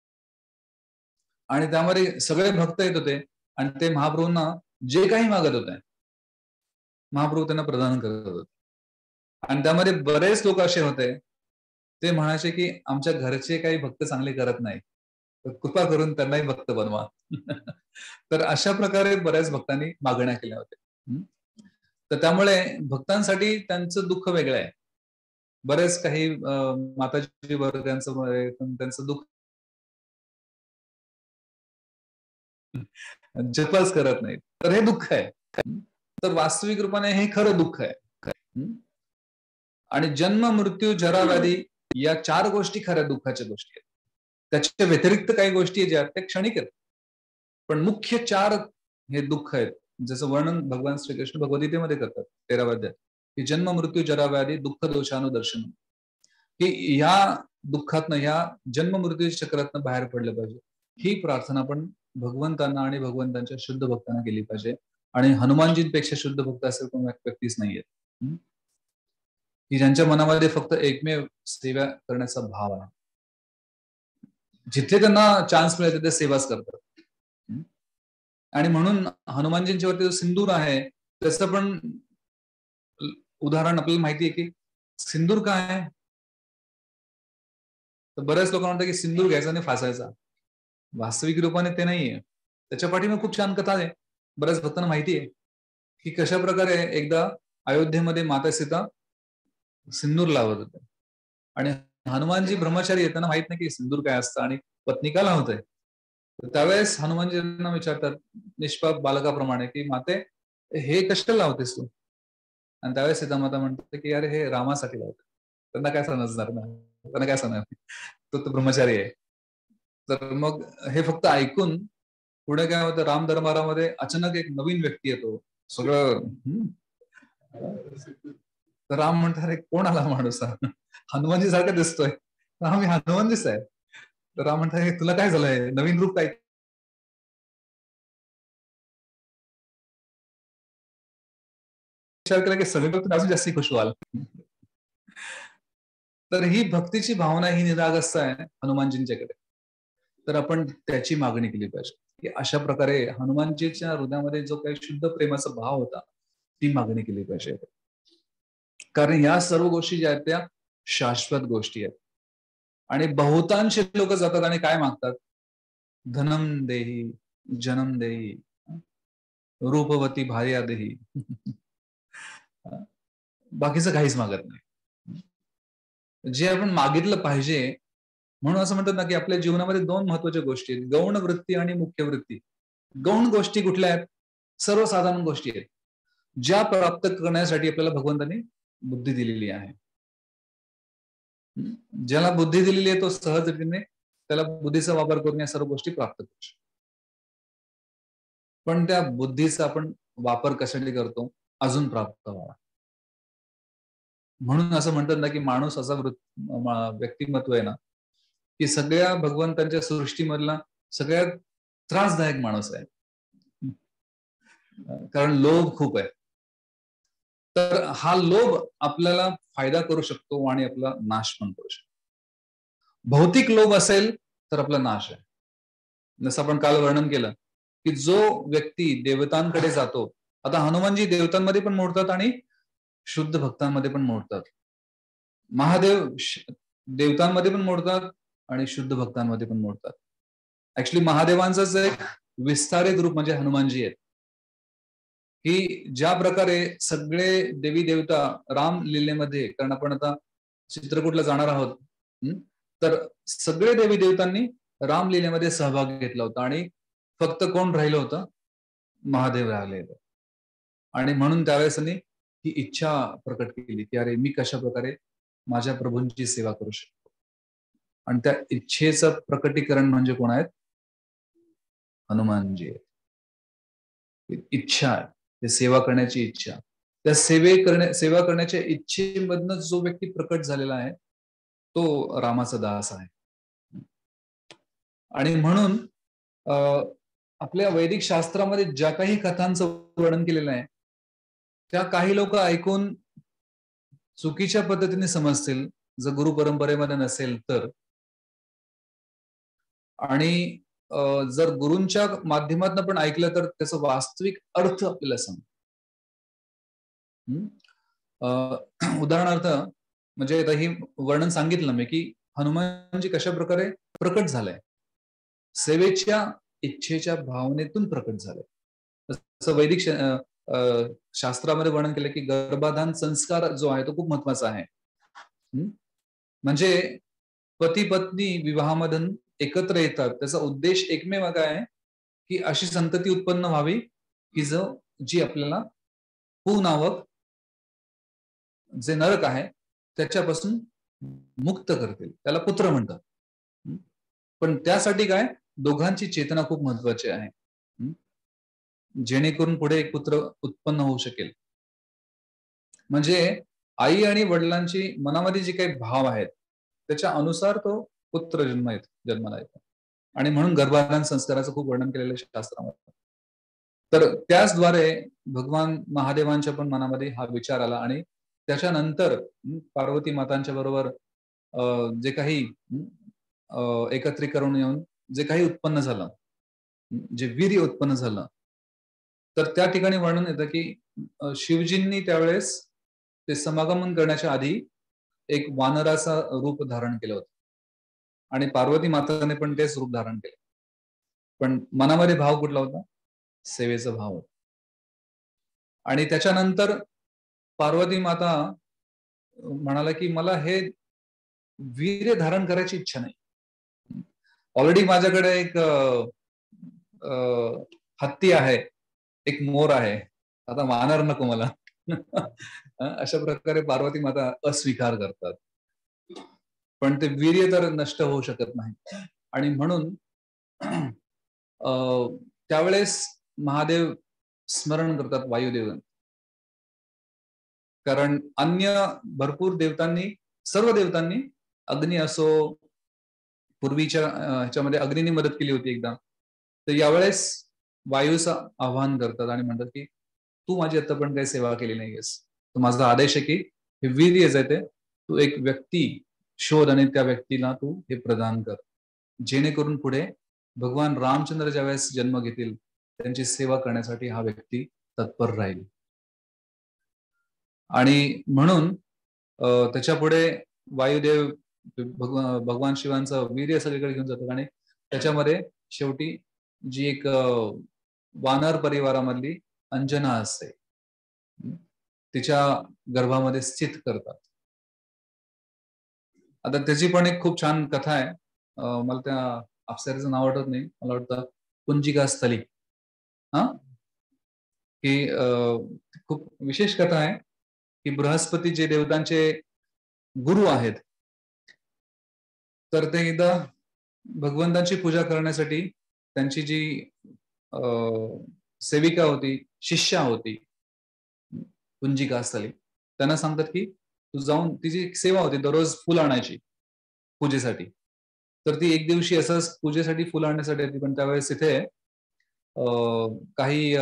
आणि त्यामध्ये सगळे भक्त येत होते आणि ते महाप्रभूंना जे काही मागत होते महाप्रभू त्यांना प्रदान करत होते. आणि त्यामध्ये बरेच लोक असे होते ते म्हणायचे की आमच्या घरचे काही भक्त चांगले करत नाही, कृपा करून त्यांनाही भक्त बनवा. तर अशा प्रकारे बऱ्याच भक्तांनी मागण्या केल्या होत्या. तर त्यामुळे भक्तांसाठी त्यांचं दुःख वेगळं आहे. बरेच काही माताजी त्यांचं त्यांचं दुःख जपच करत नाही, तर हे दुःख आहे. तर वास्तविक रूपाने हे खरं दुःख आहे. आणि जन्म मृत्यू जरा व्याधी या चार गोष्टी खऱ्या दुःखाच्या गोष्टी आहेत. त्याच्या व्यतिरिक्त काही गोष्टी ज्या त्या क्षणिक आहेत, पण मुख्य चार हे दुःख आहेत जसं वर्णन भगवान श्रीकृष्ण भगवद्गीतेमध्ये करतात तेराव्या अध्यायात, की जन्म मृत्यू जरा व्याधी दुःख दोषानुदर्शन, की या दुःखातनं, या जन्म मृत्यूच्या चक्रातनं बाहेर पडलं पाहिजे. ही प्रार्थना पण भगवंतांना आणि भगवंतांच्या शुद्ध भक्तांना केली पाहिजे. आणि हनुमानजींपेक्षा शुद्ध भक्त असेल कोण व्यक्तीच नाहीये, की ज्यांच्या मनामध्ये फक्त एकमेव सेवा करण्याचा भाव आहे. जिथे त्यांना चान्स मिळेल तिथे सेवाच करतात. आणि म्हणून हनुमानजींच्या वरती जो सिंदूर आहे त्याचं पण उदाहरण आपल्याला माहिती आहे, की सिंदूर काय आहे, तर बऱ्याच लोकांना म्हणतात की सिंदूर घ्यायचा आणि फासायचा. वास्तविक रूपाने ते नाहीये. त्याच्या पाठीमागे खूप छान कथा आहे. बऱ्याच भक्तांना माहिती आहे की कशा प्रकारे एकदा अयोध्येमध्ये माता सीता सिंदूर लावत होते आणि हनुमानजी ब्रह्मचारी आहेत, त्यांना माहित नाही की सिंदूर काय असतं आणि पत्नी का लावत आहे. त्यावेळेस हनुमानजी यांना विचारतात निष्पाप बालकाप्रमाणे की माते हे कशाला लावतेस तू. आणि त्यावेळेस सीतामाता म्हणते की अरे हे रामासाठी लावते. त्यांना काय समजणार ना, त्यांना काय समजणार, तो तो ब्रह्मचारी आहे. तर मग हे फक्त ऐकून पुढे काय होतं, राम दरबारामध्ये अचानक एक नवीन व्यक्ती येतो. सगळं तर राम म्हणतात अरे कोण आला माणूस, हनुमानजी सारखा दिसतोय. हा मी हनुमानजीच आहे. तर राम म्हणतात तुला काय झालंय, नवीन रूप काय. विचार केला की सगळे भक्त अजून जास्त खुश व्हाल. तर ही भक्तीची भावना ही निरागस आहे हनुमानजींच्याकडे. तर आपण त्याची मागणी केली पाहिजे की अशा प्रकारे हनुमानजीच्या हृदयामध्ये जो काही शुद्ध प्रेमाचा भाव होता ती मागणी केली पाहिजे. कारण या सर्व गोष्टी ज्या आहेत त्या शाश्वत गोष्टी आहेत. आणि बहुतांश लोक जातात आणि काय मागतात, धनम देही, जन्म देही, रूपवती भार्या देही. बाकीचं काहीच मागत नाही. जे आपण मागितलं पाहिजे. म्हणून असं म्हणतात ना की आपल्या जीवनामध्ये दोन महत्वाच्या गोष्टी आहेत, गौण वृत्ती आणि मुख्य वृत्ती. गौण गोष्टी कुठल्या आहेत, सर्वसाधारण गोष्टी आहेत ज्या प्राप्त करण्यासाठी आपल्याला भगवंतांनी बुद्धी दिलेली आहे. ज्याला बुद्धी दिलेली आहे तो सहज रीतीने त्याला बुद्धीचा वापर करून या सर्व गोष्टी प्राप्त करू शकतो. पण त्या बुद्धीचा आपण वापर कशासाठी करतो, अजून प्राप्त व्हावा. म्हणून असं म्हणतात ना की माणूस असा व्यक्तिमत्व आहे ना की सगळ्या भगवंतांच्या सृष्टीमधला सगळ्यात त्रासदायक माणूस आहे. कारण लोभ खूप आहे. तर हा लोभ आपल्याला फायदा करू शकतो आणि आपला नाश पण करू शकतो. भौतिक लोभ असेल तर आपला नाश आहे. जसं आपण काल वर्णन केलं की जो व्यक्ती देवतांकडे जातो, आता हनुमानजी देवतांमध्ये पण मोडतात आणि शुद्ध भक्तांमध्ये पण मोडतात. महादेव देवतांमध्ये पण मोडतात आणि शुद्ध भक्तांमध्ये पण मोडतात. ऍक्च्युली महादेवांचंच एक विस्तारित रूप म्हणजे हनुमानजी आहेत, की ज्या प्रकारे सगळे देवी देवता राम लीलेमध्ये, कारण आपण आता चित्रकूटला जाणार आहोत, तर सगळे देवी देवतांनी राम लीलेमध्ये सहभाग घेतला होता आणि फक्त कोण राहिलं होतं, महादेव राहिले होते. आणि म्हणून त्यावेळेस त्यांनी ही इच्छा प्रकट केली की अरे मी कशा प्रकारे माझ्या प्रभूंची सेवा करू शकतो. आणि त्या इच्छेचं प्रकटीकरण म्हणजे कोण आहेत, हनुमानजी. इच्छा आहे, सेवा करण्याची इच्छा, त्या सेवे करण्या सेवा करण्याच्या इच्छेमधनं जो व्यक्ती प्रकट झालेला आहे तो रामाचा दास आहे. आणि म्हणून आपल्या वैदिक शास्त्रामध्ये ज्या काही कथांचं वर्णन केलेलं आहे त्या काही लोक ऐकून चुकीच्या पद्धतीने समजतील जर गुरु परंपरेमध्ये नसेल तर. आणि जर गुरूंच्या माध्यमातून पण ऐकलं तर त्याचा वास्तविक अर्थ आपल्याला सांग. उदाहरणार्थ म्हणजे आता ही वर्णन सांगितलं मी की हनुमानजी कशा प्रकारे प्रकट झालाय, सेवेच्या इच्छेच्या भावनेतून प्रकट झाले. तसं वैदिक शास्त्रामध्ये वर्णन केलं की गर्भाधान संस्कार जो आहे तो खूप महत्वाचा आहे. म्हणजे पती पत्नी विवाहामधून एकत्र येतात, त्याचा उद्देश एकमेव काय आहे की अशी संतती उत्पन्न व्हावी की जो जी आपल्याला पुनावक जे नरक आहे त्याच्यापासून मुक्त करतील, त्याला पुत्र म्हणतात. पण त्यासाठी काय, दोघांची चेतना खूप महत्वाची आहे. जेणेकरून पुढे एक पुत्र उत्पन्न होऊ शकेल. म्हणजे आई आणि वडिलांची मनामध्ये जे काही भाव आहेत त्याच्या अनुसार तो पुत्र जन्म येतो जन्माला येतो. आणि म्हणून गर्भाधान संस्काराचं खूप वर्णन केलेलं आहे शास्त्रामध्ये. तर त्याचद्वारे भगवान महादेवांच्या पण मनामध्ये हा विचार आला आणि त्याच्यानंतर पार्वती मातांच्या बरोबर जे काही एकत्रीकरण येऊन जे काही उत्पन्न झालं, जे वीर्य उत्पन्न झालं, तर त्या ठिकाणी वर्णन येतं की शिवजींनी त्यावेळेस ते समागमन करण्याच्या आधी एक वानराचा रूप धारण केलं होतं आणि पार्वती माताने पण तेच रूप धारण केलं. पण मनामध्ये भाव कुठला होता? सेवेचा भाव होता. आणि त्याच्यानंतर पार्वती माता म्हणाला की मला हे वीर्य धारण करायची इच्छा नाही. ऑलरेडी माझ्याकडे एक हत्ती आहे, एक मोर आहे, आता वानर नको मला. अशा प्रकारे पार्वती माता अस्वीकार करतात. पण ते वीर्य तर नष्ट होऊ शकत नाही आणि म्हणून त्यावेळेस महादेव स्मरण करतात वायुदेवन. कारण अन्य भरपूर देवतांनी, सर्व देवतांनी अग्नी असो, पूर्वीच्या ह्याच्यामध्ये अग्नीने मदत केली होती एकदा, तर यावेळेस वायूचं आव्हान करतात आणि म्हणतात की तू माझी आतापर्यंत काही सेवा केली नाहीयेस, तर माझा आदेश आहे की हे वीर्य जे ते तू एक व्यक्ती शोध आणि त्या व्यक्तीला तू हे प्रदान कर, जेणेकरून पुढे भगवान रामचंद्र ज्यावेळेस जन्म घेतील त्यांची सेवा करण्यासाठी हा व्यक्ती तत्पर राहील. आणि म्हणून त्याच्या पुढे वायुदेव भगवान शिवांचं वीर्य सगळीकडे घेऊन जातात आणि त्याच्यामध्ये शेवटी जी एक वानर परिवारामधली अंजना असते तिच्या गर्भामध्ये स्थित करतात. आता त्याची पण एक खूप छान कथा आहे. मला त्या अप्सरेचं नाव आठवत नाही, मला वाटतं कुंजिका स्थली. हा की खूप विशेष कथा आहे की बृहस्पती जे देवतांचे गुरु आहेत, तर ते एकदा भगवंतांची पूजा करण्यासाठी त्यांची जी सेविका होती, शिष्या होती कुंजिका स्थली, त्यांना सांगतात की तू जाऊन, तिची सेवा होती दररोज फुल आणायची पूजेसाठी. तर ती एक दिवशी असंच पूजेसाठी फुल आणण्यासाठी येते, पण त्यावेळेस तिथे काही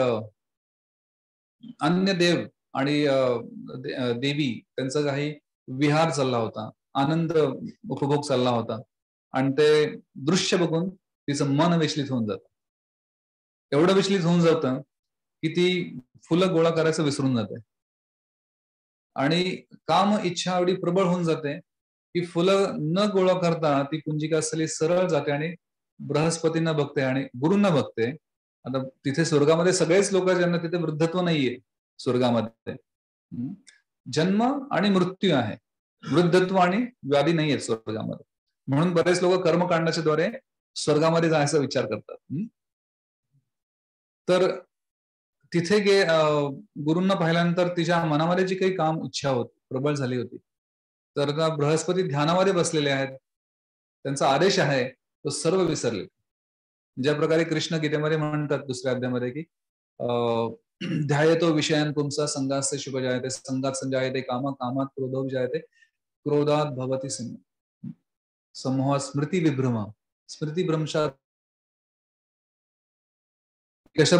अन्य देव आणि देवी त्यांचा काही विहार चालला होता, आनंद उपभोग चालला होता आणि ते दृश्य बघून तिचं मन विचलित होऊन जातं. एवढं विचलित होऊन जातं की ती फुलं गोळा करायचं विसरून जाते आणि काम इच्छा एवढी प्रबळ होऊन जाते की फुलं न गोळा करता ती कुंजिका स्थली सरळ जाते आणि बृहस्पतींना बघते आणि गुरूंना बघते. आता तिथे स्वर्गामध्ये सगळेच लोक, ज्यांना तिथे वृद्धत्व नाहीये, स्वर्गामध्ये जन्म आणि मृत्यू आहे, वृद्धत्व आणि व्याधी नाहीये स्वर्गामध्ये. म्हणून बरेच लोक कर्मकांडाच्या द्वारे स्वर्गामध्ये जायचा विचार करतात. तर तिथे गे गुरूंना पाहिल्यानंतर तिच्या मनामध्ये जी काही काम इच्छा होती, प्रबळ झाली होती, तर बृहस्पती ध्यानामध्ये बसलेले आहेत, त्यांचा आदेश आहे तो सर्व विसरले. ज्या प्रकारे कृष्ण गीतेमध्ये म्हणतात दुसऱ्या अध्यायामध्ये की ध्यायतो विषयान पुंसा संगास्ते शुभ जायते, संगात संजायते काम, कामात क्रोधो जायते, क्रोधात भवति समूह, स्मृती विभ्रम, स्मृती भ्रंशात कशा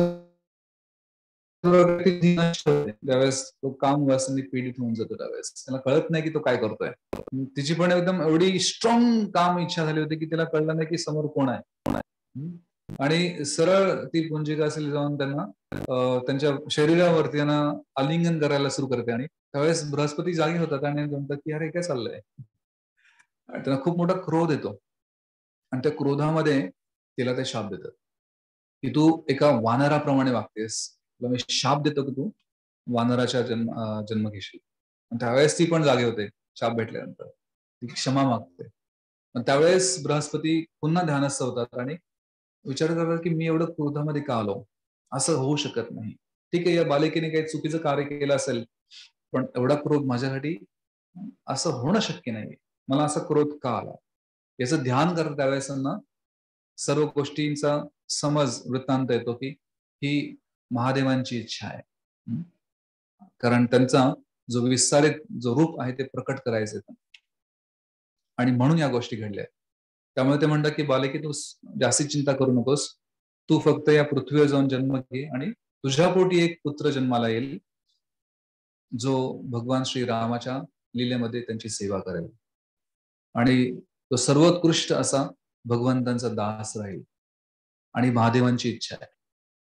त्यावेळेस तो काम वासनेने पीडित होऊन जातो. त्यावेळेस त्याला कळत नाही की तो काय करतोय. तिची पण एकदम एवढी स्ट्रॉंग काम इच्छा झाली होती की तिला कळलं नाही की समोर कोण आहे, आणि सरळ ती कुंजिका असेल जाऊन त्यांना त्यांच्या शरीरावरती त्यांना आलिंगन करायला सुरू करते. आणि त्यावेळेस बृहस्पती जागी होतात आणि म्हणतात की अरे काय चाललंय. त्यांना खूप मोठा क्रोध येतो आणि त्या क्रोधामध्ये तिला ते शाप देतात की तू एका वानराप्रमाणे वागतेस, मी शाप देतो की तू वानराच्या जन्म जन्म घेशील. त्यावेळेस ती पण जागे होते शाप भेटल्यानंतर, ती क्षमा मागते. त्यावेळेस बृहस्पती पुन्हा ध्यानस्थ होतात आणि विचार करतात की मी एवढं क्रोधामध्ये का आलो, असं होऊ शकत नाही. ठीक आहे, या बालिकेने काही चुकीचं कार्य केलं असेल, पण एवढा क्रोध माझ्यासाठी असं होणं शक्य नाही. मला असा क्रोध का आला, याचं ध्यान करत त्यावेळेस सर्व गोष्टींचा समज वृत्तांत येतो की ही महादेवांची इच्छा आहे. कारण त्यांचा जो विस्तारित जो रूप आहे ते प्रकट करायचं आणि म्हणून या गोष्टी घडल्या. त्यामुळे ते म्हणतात की बालके तू जास्ती चिंता करू नकोस, तू फक्त या पृथ्वीवर जाऊन जन्म घे आणि तुझ्या पोटी एक पुत्र जन्माला येईल जो भगवान श्री रामाच्या लीलेमध्ये त्यांची सेवा करेल आणि तो सर्वोत्कृष्ट असा भगवंतांचा दास राहील आणि महादेवांची इच्छा आहे.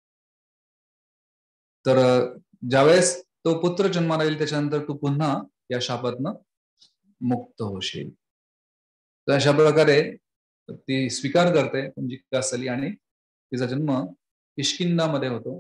तर ज्यावेळेस तो पुत्र जन्माला येईल त्याच्यानंतर तू पुन्हा या शापातनं मुक्त होशील. तर अशा प्रकारे ती स्वीकार करते पुंजिका सली आणि तिचा जन्म किष्किंधामध्ये होतो.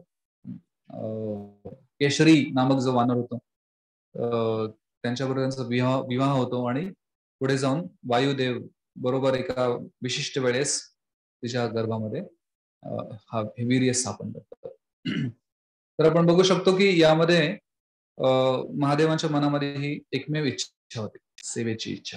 केशरी नामक जो वानर होतो त्यांच्याबरोबर त्यांचा विवाह विवाह होतो आणि पुढे जाऊन वायुदेव बरोबर एका विशिष्ट वेळेस तिच्या गर्भामध्ये हा वीर्य स्थापन करतात. तर आपण बघू शकतो की यामध्ये महादेवांच्या मनामध्ये ही एकमेव इच्छा होती, सेवेची इच्छा.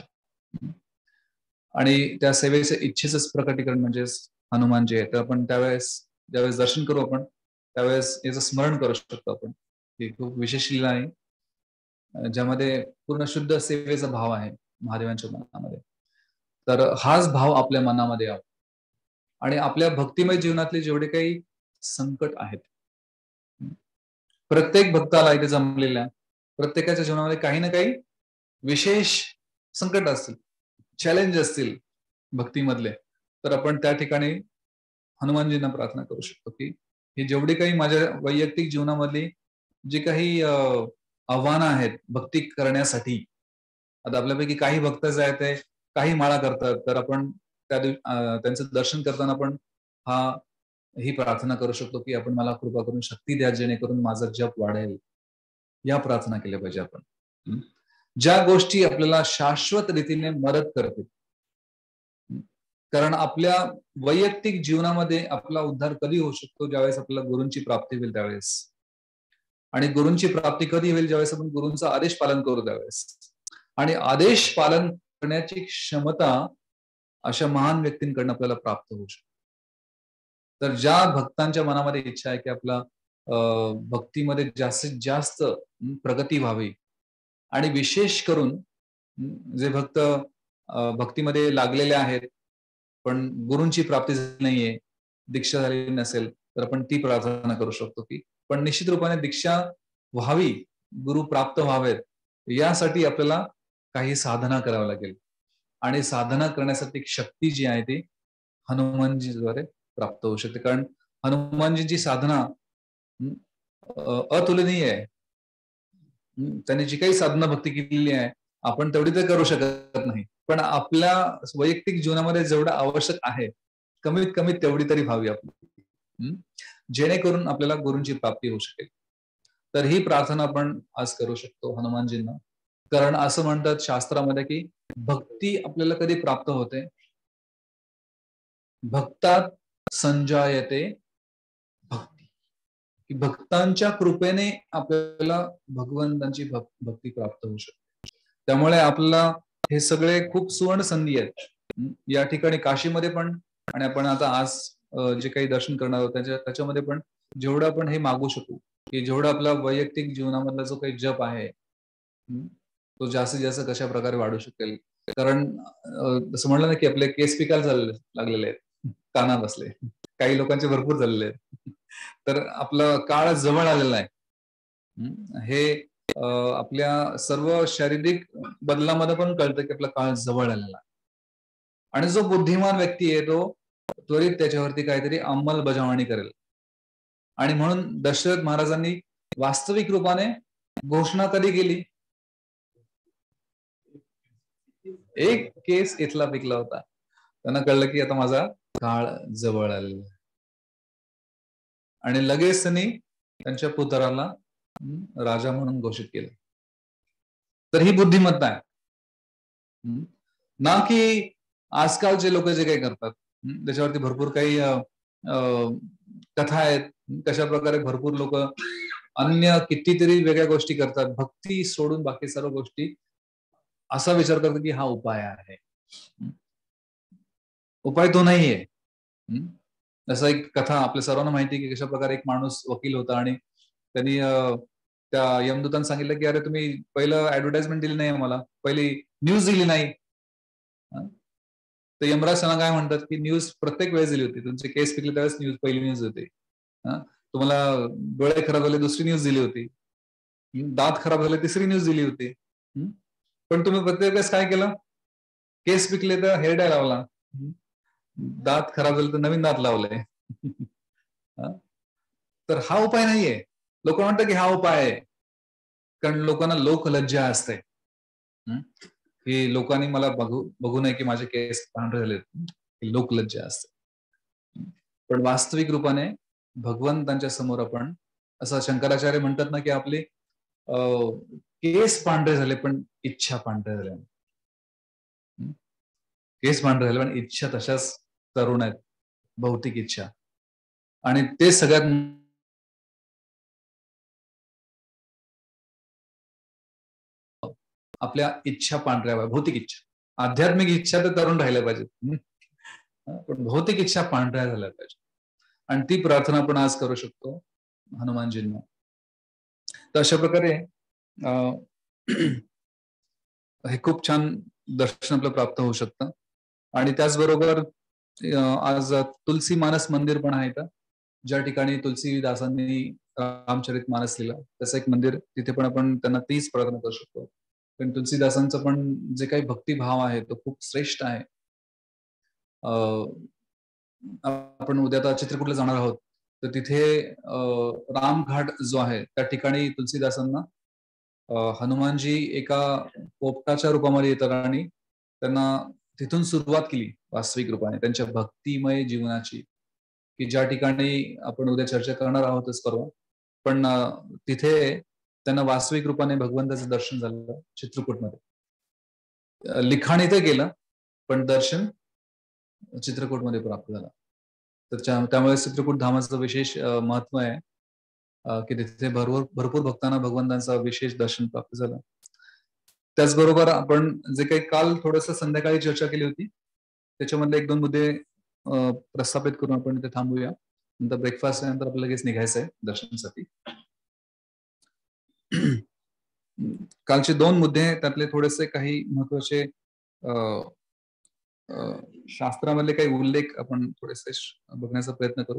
आणि त्या सेवेच्या इच्छेच प्रकटीकरण म्हणजे हनुमान जे आहे. तर आपण त्यावेळेस ज्यावेळेस दर्शन करू आपण त्यावेळेस याचं स्मरण करू शकतो आपण. ही खूप विशेष लीला आहे ज्यामध्ये पूर्ण शुद्ध सेवेचा भाव आहे महादेवांच्या मनामध्ये. तर हाच भाव आपल्या मनामध्ये यावा आणि आपल्या भक्तिमय जीवनातले जेवढे काही संकट आहेत प्रत्येक भक्ताला इथे जमलेल्या प्रत्येकाच्या जीवनामध्ये काही ना काही विशेष संकट असतील, चॅलेंज असतील भक्तीमधले. तर आपण त्या ठिकाणी हनुमानजींना प्रार्थना करू शकतो की हे जेवढे काही माझ्या वैयक्तिक जीवनामधली जी काही आव्हानं आहेत भक्ती करण्यासाठी. आता आपल्यापैकी काही भक्त जे आहेत ते काही माळा करतात तर आपण त्या त्यांचं दर्शन करताना आपण हा ही प्रार्थना करू शकतो की आपण मला कृपा करून शक्ती द्या जेणेकरून माझा जप वाढेल. या प्रार्थना केल्या पाहिजे आपण. ज्या गोष्टी आपल्याला शाश्वत रीतीने मदत करतील. कारण आपल्या वैयक्तिक जीवनामध्ये आपला उद्धार कधी होऊ शकतो ज्यावेळेस आपल्याला गुरूंची प्राप्ती होईल त्यावेळेस. आणि गुरूंची प्राप्ती कधी होईल ज्यावेळेस आपण गुरूंचा आदेश पालन करू त्यावेळेस. आणि आदेश पालन करण्याची क्षमता अशा महान व्यक्तींकडून आपल्याला प्राप्त होऊ शकते. तर ज्या भक्तांच्या मनामध्ये इच्छा आहे की आपला भक्तीमध्ये जास्तीत जास्त प्रगती व्हावी आणि विशेष करून जे भक्त भक्तीमध्ये लागलेले आहेत पण गुरूंची प्राप्ती झाली नाहीये, दीक्षा झालेली नसेल तर आपण ती प्रार्थना करू शकतो की पण निश्चित रूपाने दीक्षा व्हावी, गुरु प्राप्त व्हावेत यासाठी आपल्याला काही साधना करावी लागेल आणि साधना करण्यासाठी शक्ती जी आहे ती हनुमानजीद्वारे प्राप्त होऊ शकते. कारण हनुमानजींची साधना अतुलनीय आहे. त्यांनी जी काही साधना भक्ती केलेली आहे आपण तेवढी तर करू शकत नाही पण आपल्या वैयक्तिक जीवनामध्ये जेवढं आवश्यक आहे कमीत कमी तेवढी तरी व्हावी आपली जेणेकरून आपल्याला गुरूंची प्राप्ती होऊ शकेल. तर ही प्रार्थना आपण आज करू शकतो हनुमानजींना. कारण असं म्हणतात शास्त्रामध्ये की भक्ती आपल्याला कधी प्राप्त होते, भक्तात संजायते भक्ती, की भक्तांच्या कृपेने आपल्याला भगवंतांची भक्ती प्राप्त होऊ शकते. त्यामुळे आपल्याला हे सगळे खूप सुवर्ण संधी आहेत. या ठिकाणी काशीमध्ये पण आणि आपण आता आज जे काही दर्शन करणार आहोत त्याच्या त्याच्यामध्ये पण जेवढं आपण हे मागू शकू की जेवढं आपला वैयक्तिक जीवनामधला जो काही जप आहे तो जास्तीत जास्त कशा प्रकारे वाढू शकेल. कारण असं म्हणलं ना की आपले केस पिकायला लागलेले आहेत, काना बसले, काही लोकांचे भरपूर झालेले आहेत. तर आपला काळ जवळ आलेला आहे. हे आपल्या सर्व शारीरिक बदलामध्ये पण कळतं की आपला काळ जवळ आलेला आहे आणि जो बुद्धिमान व्यक्ती आहे तो त्वरित त्याच्यावरती काहीतरी अंमलबजावणी करेल. आणि म्हणून दशरथ महाराजांनी वास्तविक रूपाने घोषणा कधी केली? एक केस इथला पिकला होता, त्यांना कळलं की आता माझा काळ जवळ आलेला आणि लगेच त्यांनी त्यांच्या पुत्राला राजा म्हणून घोषित केलं. तर ही बुद्धिमत्ता आहे ना की आजकालचे लोक जे काही करतात त्याच्यावरती भरपूर काही कथा आहेत कशा प्रकारे भरपूर लोक अन्य कितीतरी वेगळ्या गोष्टी करतात, भक्ती सोडून बाकी सर्व गोष्टी असा विचार करतात की हा उपाय आहे. उपाय तो नाहीये. जसं एक कथा आपल्या सर्वांना माहिती की कशा प्रकारे एक माणूस वकील होता आणि त्यांनी त्या यमदूतांना सांगितलं की अरे तुम्ही पहिलं ऍडव्हर्टाइजमेंट दिली नाही आम्हाला, पहिली न्यूज दिली नाही. तर यमराज त्यांना काय म्हणतात की न्यूज प्रत्येक वेळेस दिली होती, तुमचे केस पिकले त्यावेळेस न्यूज पहिली न्यूज होती, तुम्हाला डोळे खराब झाले दुसरी न्यूज दिली होती, दात खराब झाले तिसरी न्यूज दिली होती, पण तुम्ही प्रत्येक वेळेस काय केलं? केस पिकले तर हेअर डाय लावला, दात खराब झाले तर नवीन दात लावले. तर हा उपाय नाहीये. लोक म्हणतात की हा उपाय आहे, कारण लोकांना लोकलज्जा असते की लोकांनी मला बघू बघू नये की माझे केस पांढरे झाले, लोकलज्जा असते. पण वास्तविक रूपाने भगवंतांच्या समोर आपण असं शंकराचार्य म्हणतात ना की आपले केस पांढरे झाले पण इच्छा पांढऱ्या झाल्या. केस पांढरे झाले पण इच्छा तशाच तरुण आहेत, भौतिक इच्छा. आणि ते सगळ्यात आपल्या इच्छा पांढऱ्या व्हाव्या, भौतिक इच्छा. आध्यात्मिक इच्छा तर तरुण राहिल्या पाहिजेत, पण भौतिक इच्छा पांढऱ्या झाल्या पाहिजे. आणि ती प्रार्थना आपण आज करू शकतो हनुमानजींना. तर अशा प्रकारे हे खूप छान दर्शन आपलं प्राप्त होऊ शकतं. आणि त्याचबरोबर आज तुलसी मानस मंदिर पण आहे इथं, ज्या ठिकाणी तुलसीदासांनी रामचरित मानस लिहिलं, तसं एक मंदिर, तिथे पण आपण त्यांना तीच प्रार्थना करू शकतो. पण तुलसीदासांचं पण जे काही भक्तिभाव आहे तो खूप श्रेष्ठ आहे. आपण उद्या आता चित्रकूटला जाणार आहोत, तर तिथे रामघाट जो आहे त्या ठिकाणी तुलसीदासांना हनुमानजी एका पोपटाच्या रूपामध्ये येतात आणि त्यांना तिथून सुरुवात केली वास्तविक रूपाने त्यांच्या भक्तिमय जीवनाची, की ज्या ठिकाणी आपण उद्या चर्चा करणार आहोतच परवा, पण तिथे त्यांना वास्तविक रूपाने भगवंताचं दर्शन झालं चित्रकूटमध्ये. लिखाण इथे गेलं पण दर्शन चित्रकूटमध्ये प्राप्त झालं. तर त्यामुळे चित्रकूट धामाचं विशेष महत्व आहे की तिथे भरपूर भरपूर भक्तांना भगवंतांचं विशेष दर्शन प्राप्त झालं. त्याचबरोबर आपण जे काही काल थोडंसं संध्याकाळी चर्चा केली होती त्याच्यामधले एक दोन मुद्दे प्रस्थापित करून आपण इथे थांबूया. नंतर ब्रेकफास्ट नंतर आपल्याला लगेच निघायचं आहे दर्शनासाठी. कालचे दोन मुद्दे त्यातले थोडेसे काही महत्वाचे शास्त्रामधले काही उल्लेख आपण थोडेसे बघण्याचा प्रयत्न करू.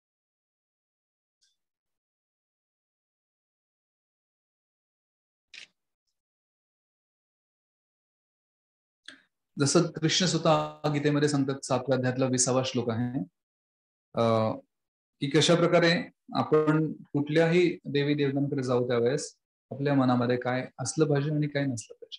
जसं कृष्ण स्वतः गीतेमध्ये सांगतात, सातव्या अध्यायातला विसावा श्लोक आहे की कशा प्रकारे आपण कुठल्याही देवी देवतांकडे जाऊ त्यावेळेस आपल्या मनामध्ये काय असलं पाहिजे आणि काय नसलं पाहिजे.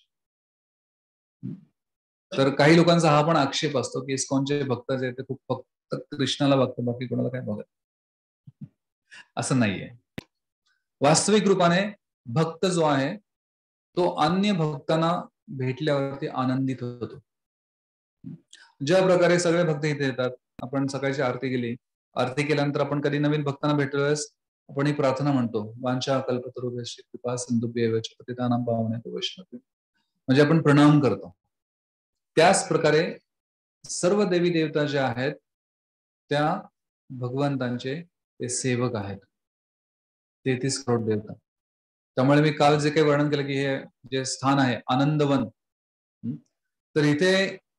तर काही लोकांचा हा पण आक्षेप असतो की इस्कॉनचे भक्त जे ते खूप फक्त कृष्णाला बघतात, बाकी कोणाला काय बघत. असं नाहीये. वास्तविक रूपाने भक्त जो आहे तो अन्य भक्तांना भेटल्यावरती आनंदित होतो. ज्या प्रकारे सगळे भक्त इथे येतात, आपण सकाळची आरती केली, आरती केल्यानंतर आपण कधी नवीन भक्तांना भेटलो वेळेस आपण ही प्रार्थना म्हणतो, वांछा कल्पतरुभ्यश्च कृपा सिंधुभ्येव च पतितानां पावनेभ्यो वैष्णवेभ्यो, म्हणजे आपण प्रणाम करतो. त्याच प्रकारे सर्व देवी देवता ज्या आहेत त्या भगवंतांचे ते सेवक आहेत, तेहतीस करोड देवता. त्यामुळे मी काल जे काही वर्णन केलं की हे जे स्थान आहे आनंदवन, तर इथे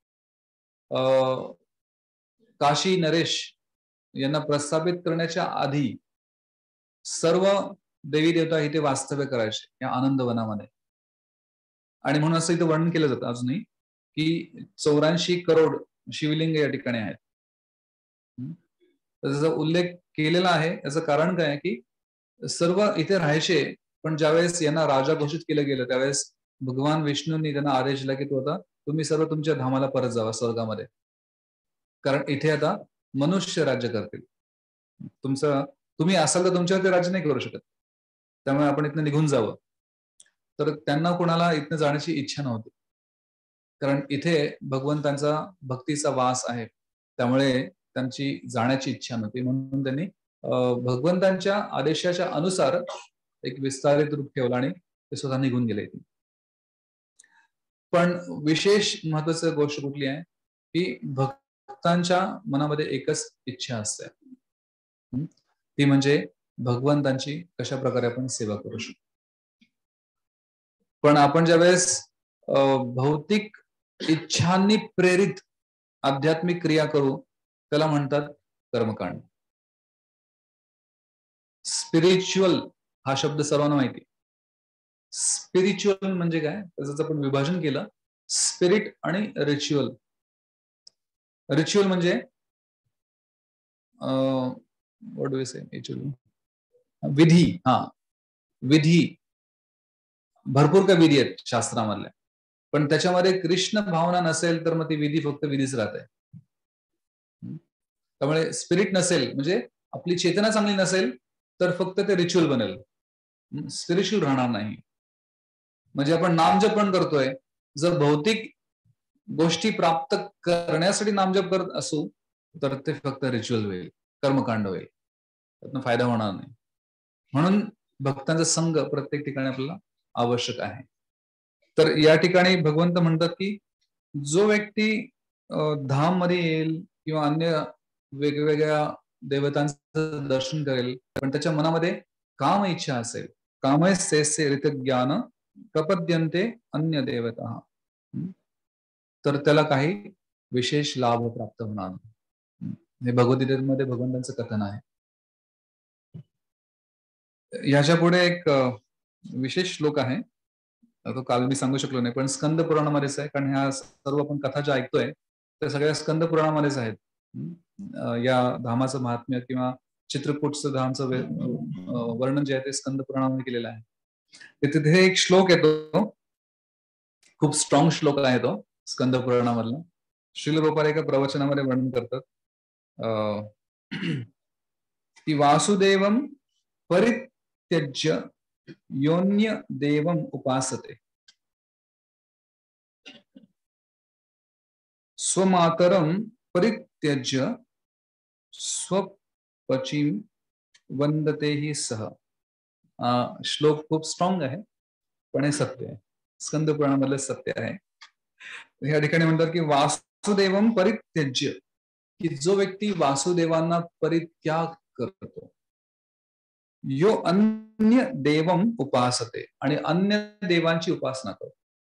काशी नरेश यांना प्रस्थापित करण्याच्या आधी सर्व देवी देवता इथे वास्तव्य करायचे या आनंदवनामध्ये. आणि म्हणून असं इथं वर्णन केलं जातं अजूनही की चौऱ्याऐंशी करोड शिवलिंग या ठिकाणी आहेत. त्याचा उल्लेख केलेला आहे. याचं कारण काय आहे की सर्व इथे राहायचे, पण ज्यावेळेस यांना राजा घोषित केलं गेलं त्यावेळेस भगवान विष्णूंनी त्यांना आदेश दिला की तो आता तुम्ही सर्व तुमच्या धामाला परत जावा स्वर्गामध्ये, कारण इथे आता मनुष्य राज्य करतील. तुमचं तुम्ही असाल तर तुमच्यावर राज्य नाही करू शकत, त्यामुळे आपण इथनं निघून जावं. तर त्यांना कोणाला इथनं जाण्याची इच्छा नव्हती, कारण इथे भगवंतांचा भक्तीचा वास आहे, त्यामुळे त्यांची जाण्याची इच्छा नव्हती. म्हणून त्यांनी भगवंतांच्या आदेशाच्या अनुसार एक विस्तारित रूप ठेवलं आणि ते स्वतः निघून गेले. पण विशेष महत्वाची गोष्ट कुठली आहे की भक्त भक्तांच्या मनामध्ये एकच इच्छा असते, ती म्हणजे भगवंतांची कशा प्रकारे आपण सेवा करू शकतो. पण आपण ज्यावेळेस भौतिक इच्छांनी प्रेरित आध्यात्मिक क्रिया करू त्याला म्हणतात कर्मकांड. स्पिरिच्युअल हा शब्द सर्वांना माहिती. स्पिरिच्युअल म्हणजे काय, त्याचं आपण विभाजन केलं, स्पिरिट आणि रिच्युअल. रिच्युअल म्हणजे व्हॉट डू यू से, विधी. हा, विधी. भरपूर काही विधी आहेत शास्त्रामधल्या, पण त्याच्यामध्ये कृष्ण भावना नसेल तर मग ती विधी फक्त विधीच राहते. त्यामुळे स्पिरिट नसेल म्हणजे आपली चेतना चांगली नसेल तर फक्त ते रिच्युअल बनेल, स्पिरिच्युअल राहणार नाही. म्हणजे आपण नामजप पण करतोय, जर भौतिक गोष्टी प्राप्त करण्यासाठी नामजप करत असू तर ते फक्त रिच्युअल होईल, कर्मकांड होईल, त्यातनं फायदा होणार नाही. म्हणून भक्तांचा संघ प्रत्येक ठिकाणी आपल्याला आवश्यक आहे. तर या ठिकाणी भगवंत म्हणतात की जो व्यक्ती धाम मध्ये येईल किंवा अन्य वेगवेगळ्या देवतांचं दर्शन करेल पण त्याच्या मनामध्ये काम इच्छा असेल, कामैस्तेस्य ऋतज्ञान प्रपद्यन्ते अन्य देवता, तर त्याला काही विशेष लाभ प्राप्त होणार. हे भगवद्गीतेमध्ये भगवंतांचं कथन आहे. याच्या पुढे एक विशेष श्लोक आहे, तो काल मी सांगू शकलो नाही, पण स्कंद पुराणामध्येच आहे, कारण ह्या सर्व आपण कथा ज्या ऐकतोय त्या सगळ्या स्कंद पुराणामध्येच आहेत. या धामाचं महात्म्य किंवा चित्रकूटचं धामचं वर्णन जे आहे ते स्कंद पुराणामध्ये केलेलं आहे. तिथे एक श्लोक येतो, खूप स्ट्रॉंग श्लोक आहे तो स्कंद पुराणामधला. श्रील रूपाला एका प्रवचनामध्ये वर्णन करतात की वासुदेवम परित्यज्य योन्य देवम उपासते, स्वमातरम परित्यज्य स्वपचिम वंदते ही सह. श्लोक खूप स्ट्रॉंग आहे पण हे सत्य आहे, स्कंद पुराणामधलं सत्य आहे. या ठिकाणी म्हणतात की वासुदेवम परित्यज्य, की जो व्यक्ती वासुदेवांना परित्याग करतो, यो अन्य देवम उपासते, आणि अन्य देवांची उपासना करतो.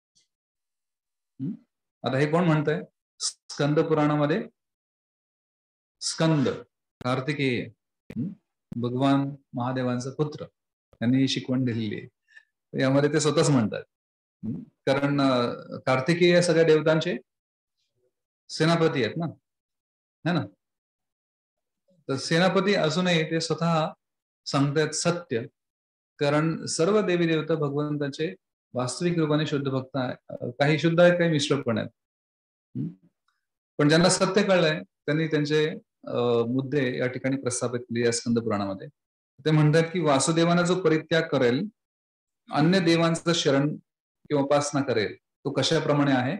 आता हे कोण म्हणतंय स्कंद पुराणामध्ये? स्कंद कार्तिकेय, भगवान महादेवांचा पुत्र, त्यांनी ही शिकवण दिलेली आहे. यामध्ये ते स्वतःच म्हणतात, कारण कार्तिकेय सगळ्या देवतांचे सेनापती आहेत ना, है ना. तर सेनापती असूनही ते स्वतः सांगतात सत्य, कारण सर्व देवी देवता भगवंताचे वास्तविक रूपाने शुद्ध भक्त आहेत. काही शुद्ध आहेत, काही मिश्र पण आहेत. पण ज्यांना सत्य कळलंय त्यांनी त्यांचे मुद्दे या ठिकाणी प्रस्थापित केले या स्कंद पुराणामध्ये. ते म्हणतात की वासुदेवांना जो परित्याग करेल, अन्य देवांचं शरण किंवा उपासना करेल, तो कशाप्रमाणे आहे?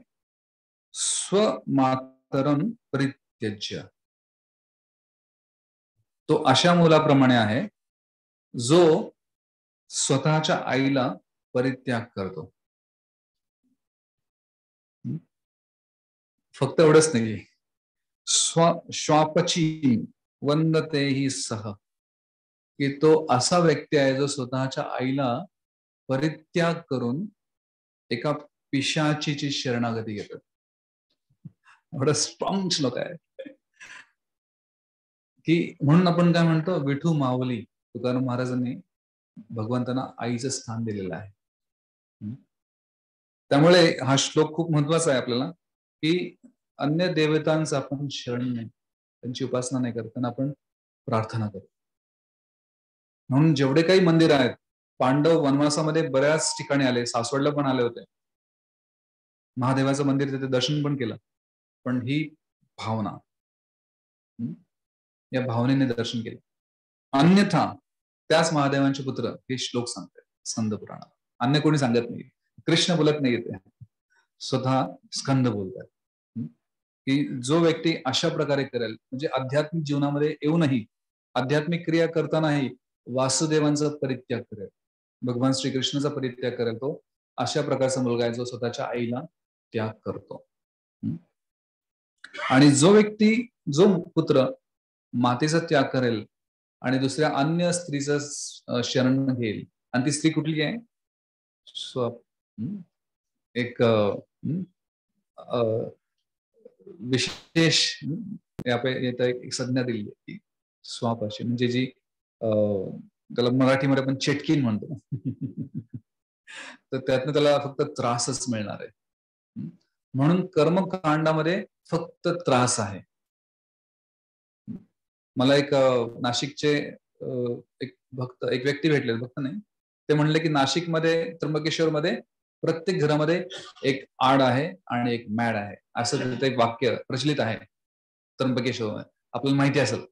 स्वमातरम परित्यज्य, तो अशा मुलाप्रमाणे आहे जो स्वतःच्या आईला परित्याग करतो. फक्त एवढंच नाही, स्व श्वापची वंदते ही सह, की तो असा व्यक्ती आहे जो स्वतःच्या आईला परित्याग करून एका पिशाचीची शरणागती घेतो. एवढं स्ट्रॉंग श्लोक आहे की म्हणून आपण काय म्हणतो, विठू माऊली तुकाराम महाराजांनी भगवंतांना आईचं स्थान दिलेलं आहे. त्यामुळे हा श्लोक खूप महत्वाचा आहे आपल्याला, की अन्य देवतांचं आपण शरण नाही, त्यांची उपासना नाही करत, त्यांना आपण प्रार्थना करतो. म्हणून जेवढे काही मंदिर आहेत, पांडव वनवासामध्ये बऱ्याच ठिकाणी आले, सासवडला पण आले होते, महादेवाचं मंदिर तिथे दर्शन पण केलं, पण ही भावना, या भावनेने दर्शन केलं. अन्यथा त्याच महादेवांचे पुत्र हे श्लोक सांगतात स्कंद पुराणात, अन्य कोणी सांगत नाही. कृष्ण बोलत नाही, ते स्वतः स्कंद बोलतात की जो व्यक्ती अशा प्रकारे करेल, म्हणजे आध्यात्मिक जीवनामध्ये येऊनही आध्यात्मिक क्रिया करतानाही वासुदेवांचा परित्याग करेल, भगवान श्रीकृष्णाचा परित्याग करेल, तो अशा प्रकारचा मुलगा आहे जो स्वतःच्या आईला त्याग करतो. आणि जो व्यक्ती, जो पुत्र मातेचा त्याग करेल आणि दुसऱ्या अन्य स्त्रीचं शरण घेईल, आणि ती स्त्री कुठली आहे? स्व एक विशेष एक संज्ञा दिली आहे, स्वापाशी, म्हणजे जी त्याला मराठीमध्ये आपण चेटकीन म्हणतो. तर त्यातनं त्याला फक्त त्रासच मिळणार आहे. म्हणून कर्मकांडामध्ये फक्त त्रास आहे. मला एक नाशिकचे एक भक्त, एक व्यक्ती भेटले, भक्त नाही, ते म्हणले की नाशिकमध्ये, त्र्यंबकेश्वरमध्ये प्रत्येक घरामध्ये एक आड आहे आणि एक मॅड आहे, असं तिथे एक वाक्य प्रचलित आहे त्र्यंबकेश्वरमध्ये, आपल्याला माहिती असेल.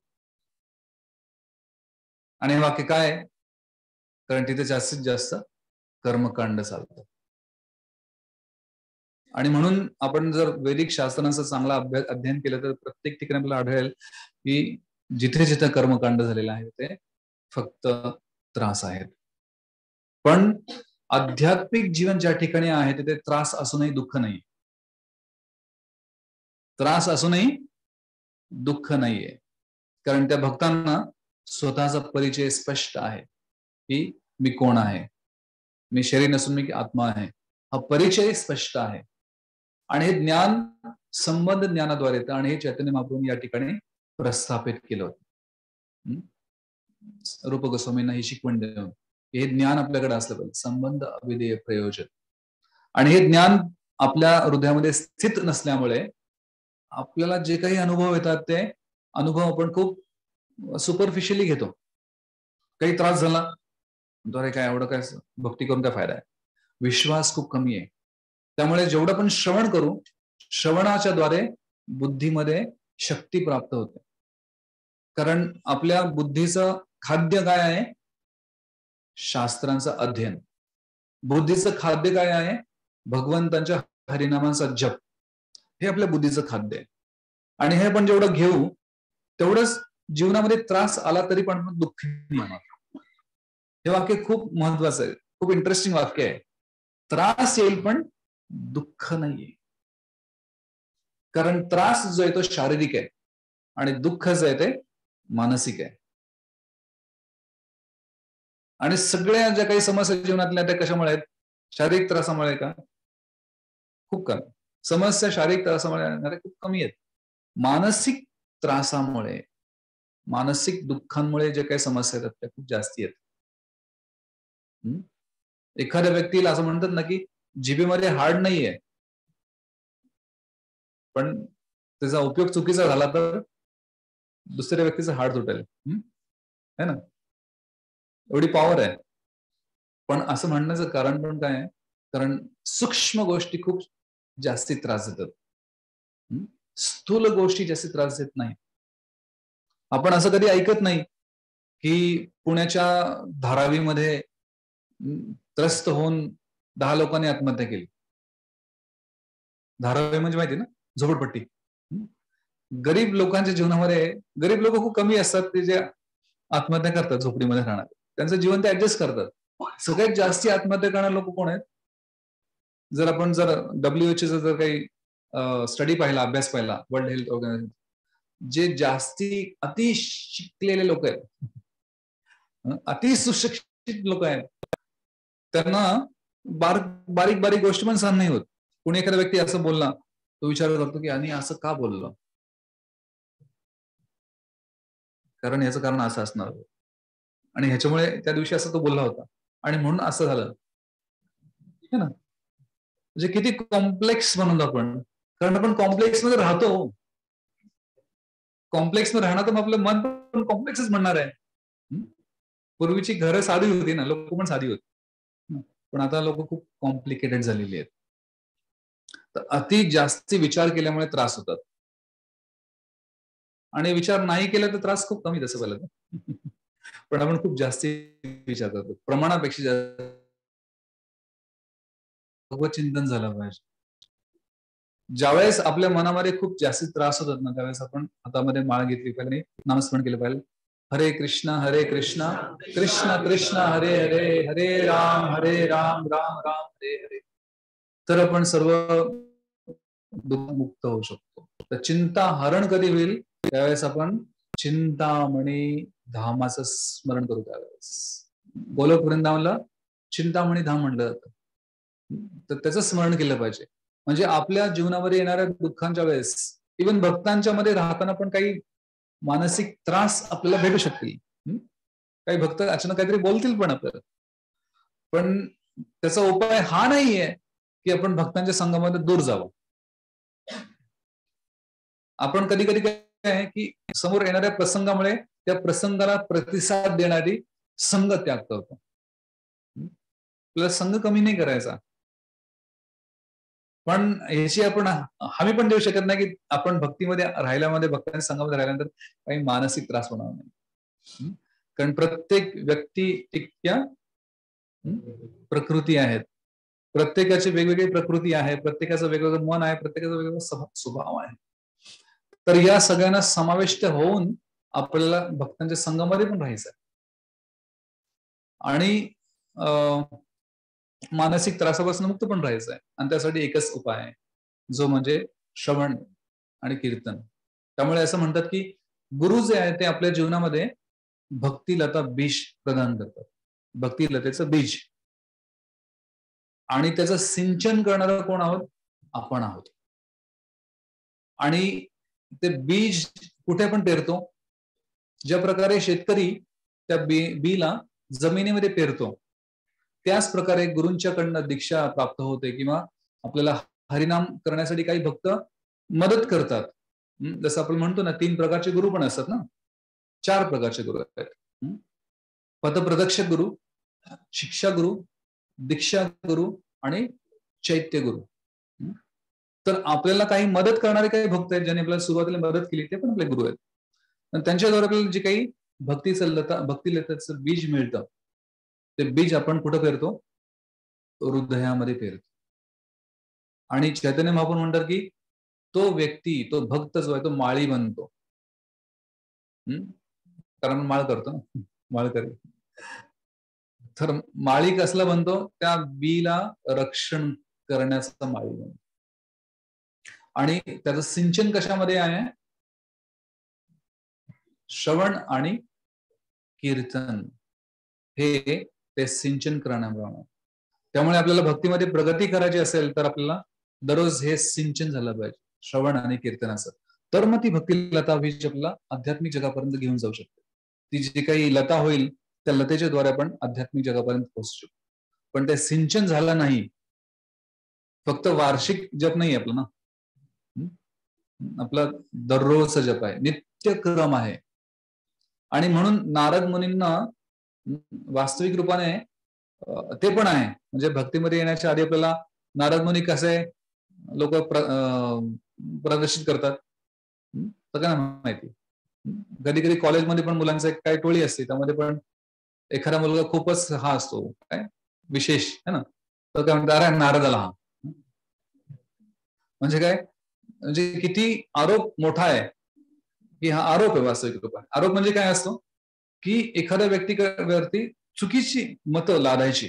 आणि हे वाक्य काय आहे? कारण तिथे जास्तीत जास्त कर्मकांड चालतं. आणि म्हणून आपण जर वैदिक शास्त्रांचा चांगला अभ्यास अध्ययन केलं तर प्रत्येक ठिकाणी आपल्याला आढळेल की जिथे जिथे कर्मकांड झालेलं आहे ते फक्त त्रास आहेत. पण आध्यात्मिक जीवन ज्या ठिकाणी आहे तिथे त्रास असूनही दुःख नाही. त्रास असूनही दुःख नाहीये. कारण त्या भक्तांना स्वतःचा परिचय स्पष्ट आहे की मी कोण आहे, मी शरीर नसून मी आत्मा आहे, हा परिचय स्पष्ट आहे. आणि हे ज्ञान संबंध ज्ञानाद्वारे येतं आणि हे चैतन्य महाप्रभूंनी या ठिकाणी प्रस्थापित केलं होतं. रूप गोस्वामींना ही शिकवण देऊन हे ज्ञान आपल्याकडे असलं पाहिजे, संबंध अविधेय प्रयोजन. आणि हे ज्ञान आपल्या हृदयामध्ये स्थित नसल्यामुळे आपल्याला जे काही अनुभव येतात ते अनुभव आपण खूप सुपरफिशियली घेतो. काही त्रास झाला, द्वारे काय एवढं काय भक्ती करून काय फायदा आहे? विश्वास खूप कमी आहे. त्यामुळे जेवढं पण श्रवण करू, श्रवणाच्या द्वारे बुद्धीमध्ये शक्ती प्राप्त होते. कारण आपल्या बुद्धीचं खाद्य काय आहे? शास्त्रांचं अध्ययन. बुद्धीचं खाद्य काय आहे? भगवंतांच्या हरिनामांचा जप. हे आपल्या बुद्धीचं खाद्य आहे. आणि हे आपण जेवढं घेऊ तेवढंच जीवनामध्ये त्रास आला तरी पण दुःख नाही होणार. हे वाक्य खूप महत्वाचं आहे, खूप इंटरेस्टिंग वाक्य आहे. त्रास येईल पण दुःख नाहीये. कारण त्रास जो आहे तो शारीरिक आहे आणि दुःख जे आहे ते मानसिक आहे. आणि सगळ्या ज्या काही समस्या जीवनातल्या त्या कशामुळे आहेत? शारीरिक त्रासामुळे का? खूप कमी. समस्या शारीरिक त्रासामुळे खूप कमी आहेत. मानसिक त्रासामुळे, मानसिक दुःखांमुळे जे काही समस्या येतात त्या खूप जास्ती आहेत. एखाद्या व्यक्तीला असं म्हणतात ना की जिभेमध्ये हाड नाहीये, पण त्याचा उपयोग चुकीचा झाला तर दुसऱ्या व्यक्तीचं हाड तुटेल, है ना? एवढी पॉवर आहे. पण असं म्हणण्याचं कारण पण काय आहे? कारण सूक्ष्म गोष्टी खूप जास्ती त्रास देतात. स्थूल गोष्टी जास्ती त्रास देत नाही. आपण असं कधी ऐकत नाही की पुण्याच्या धारावीमध्ये त्रस्त होऊन दहा लोकांनी आत्महत्या केली. धारावी म्हणजे माहिती ना, झोपडपट्टी. गरीब लोकांच्या जीवनामध्ये गरीब लोक खूप कमी असतात ते जे आत्महत्या करतात झोपडीमध्ये राहणार. त्यांचं जीवन ते ऍडजस्ट करतात. सगळ्यात जास्ती आत्महत्या करणारे लोक कोण आहेत? जर आपण जर डब्ल्यूएचओ जर काही स्टडी पाहिला, अभ्यास पाहिला, वर्ल्ड हेल्थ ऑर्गनायझेशन, जे जास्ती अति शिकलेले लोक आहेत, अति सुशिक्षित लोक आहेत, त्यांना बारीक बारीक गोष्टी पण सहन नाही होत. कोणी एखादा व्यक्ती असं बोलला, तो विचार करतो की आणि असं का बोललं, कारण याचं कारण असं असणार आणि ह्याच्यामुळे त्या दिवशी असं तो बोलला होता आणि म्हणून असं झालं, है ना? म्हणजे किती कॉम्प्लेक्स बनवतो आपण, कारण आपण कॉम्प्लेक्स मध्ये राहतो. कॉम्प्लेक्स मध्ये राहणार तर आपलं मन पण कॉम्प्लेक्सच म्हणणार आहे. पूर्वीची घरं साधी होती ना, लोक पण साधी होती, पण आता लोक खूप कॉम्प्लिकेटेड झालेली आहेत. तर अति जास्ती विचार केल्यामुळे त्रास होतात आणि विचार नाही केला तर त्रास खूप कमी. तसं पाहिलं पण आपण खूप जास्ती विचार करतो, प्रमाणापेक्षा जास्त. भगवत चिंतन झालं पाहिजे. ज्यावेळेस आपल्या मनामध्ये खूप जास्ती त्रास होतात ना, त्यावेळेस आपण हातामध्ये माळ घेतली पाहिजे, नामस्मरण केलं पाहिजे. हरे कृष्णा हरे कृष्णा कृष्ण कृष्ण हरे हरे, हरे राम हरे राम राम राम हरे हरे. तर आपण सर्व दुःखमुक्त होऊ शकतो. तर चिंता हरण कधी होईल? त्यावेळेस आपण चिंतामणी धामाचं स्मरण करू. त्यावेळेस गोलोक वृंदावनला चिंतामणी धाम म्हटलं जातं. तर त्याचं स्मरण केलं पाहिजे. म्हणजे आपल्या जीवनामध्ये येणाऱ्या दुःखांच्या वेळेस, इव्हन भक्तांच्या मध्ये राहताना पण काही मानसिक त्रास आपल्याला भेटू शकतील. काही भक्त अचानक काहीतरी बोलतील पण आपल्याला, पण त्याचा उपाय हा नाहीये की आपण भक्तांच्या संघामध्ये दूर जावं. आपण कधी कधी काय आहे की समोर येणाऱ्या प्रसंगामुळे त्या प्रसंगाला प्रतिसाद देणारी संघ त्याग करतो. आपल्याला संघ कमी नाही करायचा, पण याची आपण हमी पण देऊ शकत नाही की आपण भक्तीमध्ये राहिल्यामध्ये भक्तांच्या संघामध्ये राहिल्यानंतर काही मानसिक त्रास होणार नाही. कारण प्रत्येक व्यक्ती इतक्या प्रकृती आहेत, प्रत्येकाची वेगवेगळी प्रकृती आहे, प्रत्येकाचं वेगवेगळं मन आहे, प्रत्येकाचा वेगवेगळा स्वभाव आहे. तर या सगळ्यांना समाविष्ट होऊन आपल्याला भक्तांच्या संघामध्ये पण राहायचं आणि मानसिक त्रासापासून मुक्त पण राहायचं आहे. आणि त्यासाठी एकच उपाय आहे, जो म्हणजे श्रवण आणि कीर्तन. त्यामुळे असं म्हणतात की गुरु जे आहे ते आपल्या जीवनामध्ये भक्तिलता बीज प्रदान करतात. भक्तिलतेचं बीज, आणि त्याचं सिंचन करणारं कोण आहोत? आपण आहोत. आणि ते बीज कुठे पण पेरतो? ज्या प्रकारे शेतकरी त्या बी बीला जमिनीमध्ये पेरतो, त्याच प्रकारे गुरूंच्याकडनं दीक्षा प्राप्त होते किंवा आपल्याला हरिनाम करण्यासाठी काही भक्त मदत करतात. जसं आपण म्हणतो ना, तीन प्रकारचे गुरु पण असतात ना, चार प्रकारचे गुरु आहेत. पथप्रदक्षक गुरु, शिक्षा गुरु, दीक्षा गुरु आणि चैत्य गुरु. तर आपल्याला काही मदत करणारे काही भक्त आहेत, ज्यांनी आपल्याला सुरुवातीला मदत केली, ते पण आपले गुरु आहेत. आणि त्यांच्याद्वारे आपल्याला जे काही भक्तीचं लता भक्तिलताचं बीज मिळतं, ते बीज आपण कुठं पेरतो? हृदयामध्ये पेरतो. आणि चैतन्य महाप्रभू म्हणतात की तो व्यक्ती, तो भक्त जो आहे तो माळी बनतो. कारण माळ करतो ना, माळकरी. तर माळी कसला बनतो? त्या बीला रक्षण करण्याचा माळी बनतो. आणि त्याचं सिंचन कशामध्ये आहे? श्रवण आणि कीर्तन हे ते सिंचन करण्याप्रमाणे. त्यामुळे आपल्याला भक्तीमध्ये प्रगती करायची असेल तर आपल्याला दररोज हे सिंचन झालं पाहिजे, श्रवण आणि कीर्तनाचं. तर मग ती भक्ती लता बीज आपल्याला आध्यात्मिक जगापर्यंत घेऊन जाऊ शकते. ती जी काही लता होईल, त्या लतेच्या द्वारे आपण आध्यात्मिक जगापर्यंत पोहोचू शकतो. पण ते सिंचन झालं नाही, फक्त वार्षिक जप नाही आपलं ना, आपला दररोजचा जप आहे, नित्यक्रम आहे. आणि म्हणून नारद मुनींना वास्तविक रूपाने ते पण आहे, म्हणजे भक्तीमध्ये येण्याच्या आधी आपल्याला नारद मुनी कसे लोक प्रदर्शित करतात सगळ्यांना माहिती. कधी कधी कॉलेजमध्ये पण मुलांचं एक काही टोळी असते, त्यामध्ये पण एखादा मुलगा खूपच हा असतो काय विशेष है ना, तर काय म्हणतात, अरे नारदाला हा. म्हणजे काय, म्हणजे किती आरोप मोठा आहे की हा आरोप आहे. वास्तविक रूपाने आरोप म्हणजे काय असतो की एखाद्या व्यक्तीवरती चुकीची मतं लादायची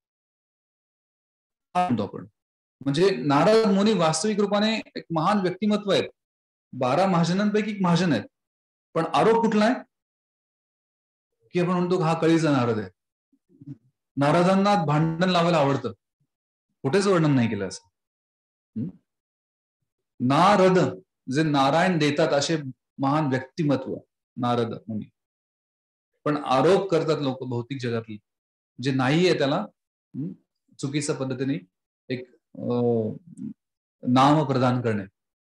म्हणतो आपण. म्हणजे नारद मुनी वास्तविक रूपाने एक महान व्यक्तिमत्व आहेत, बारा महाजनांपैकी एक महाजन आहेत, पण आरोप कुठला आहे की आपण म्हणतो हा कळीचा नारद आहे. नारदांना भांडण लावायला आवडतं, कुठेच वर्णन नाही केलं असं. नारद जे नारायण देतात असे महान व्यक्तिमत्व नारद मुनी, पण आरोप करतात लोक भौतिक जगातली, जे नाही आहे त्याला चुकीच्या पद्धतीने एक नाम प्रदान करणे.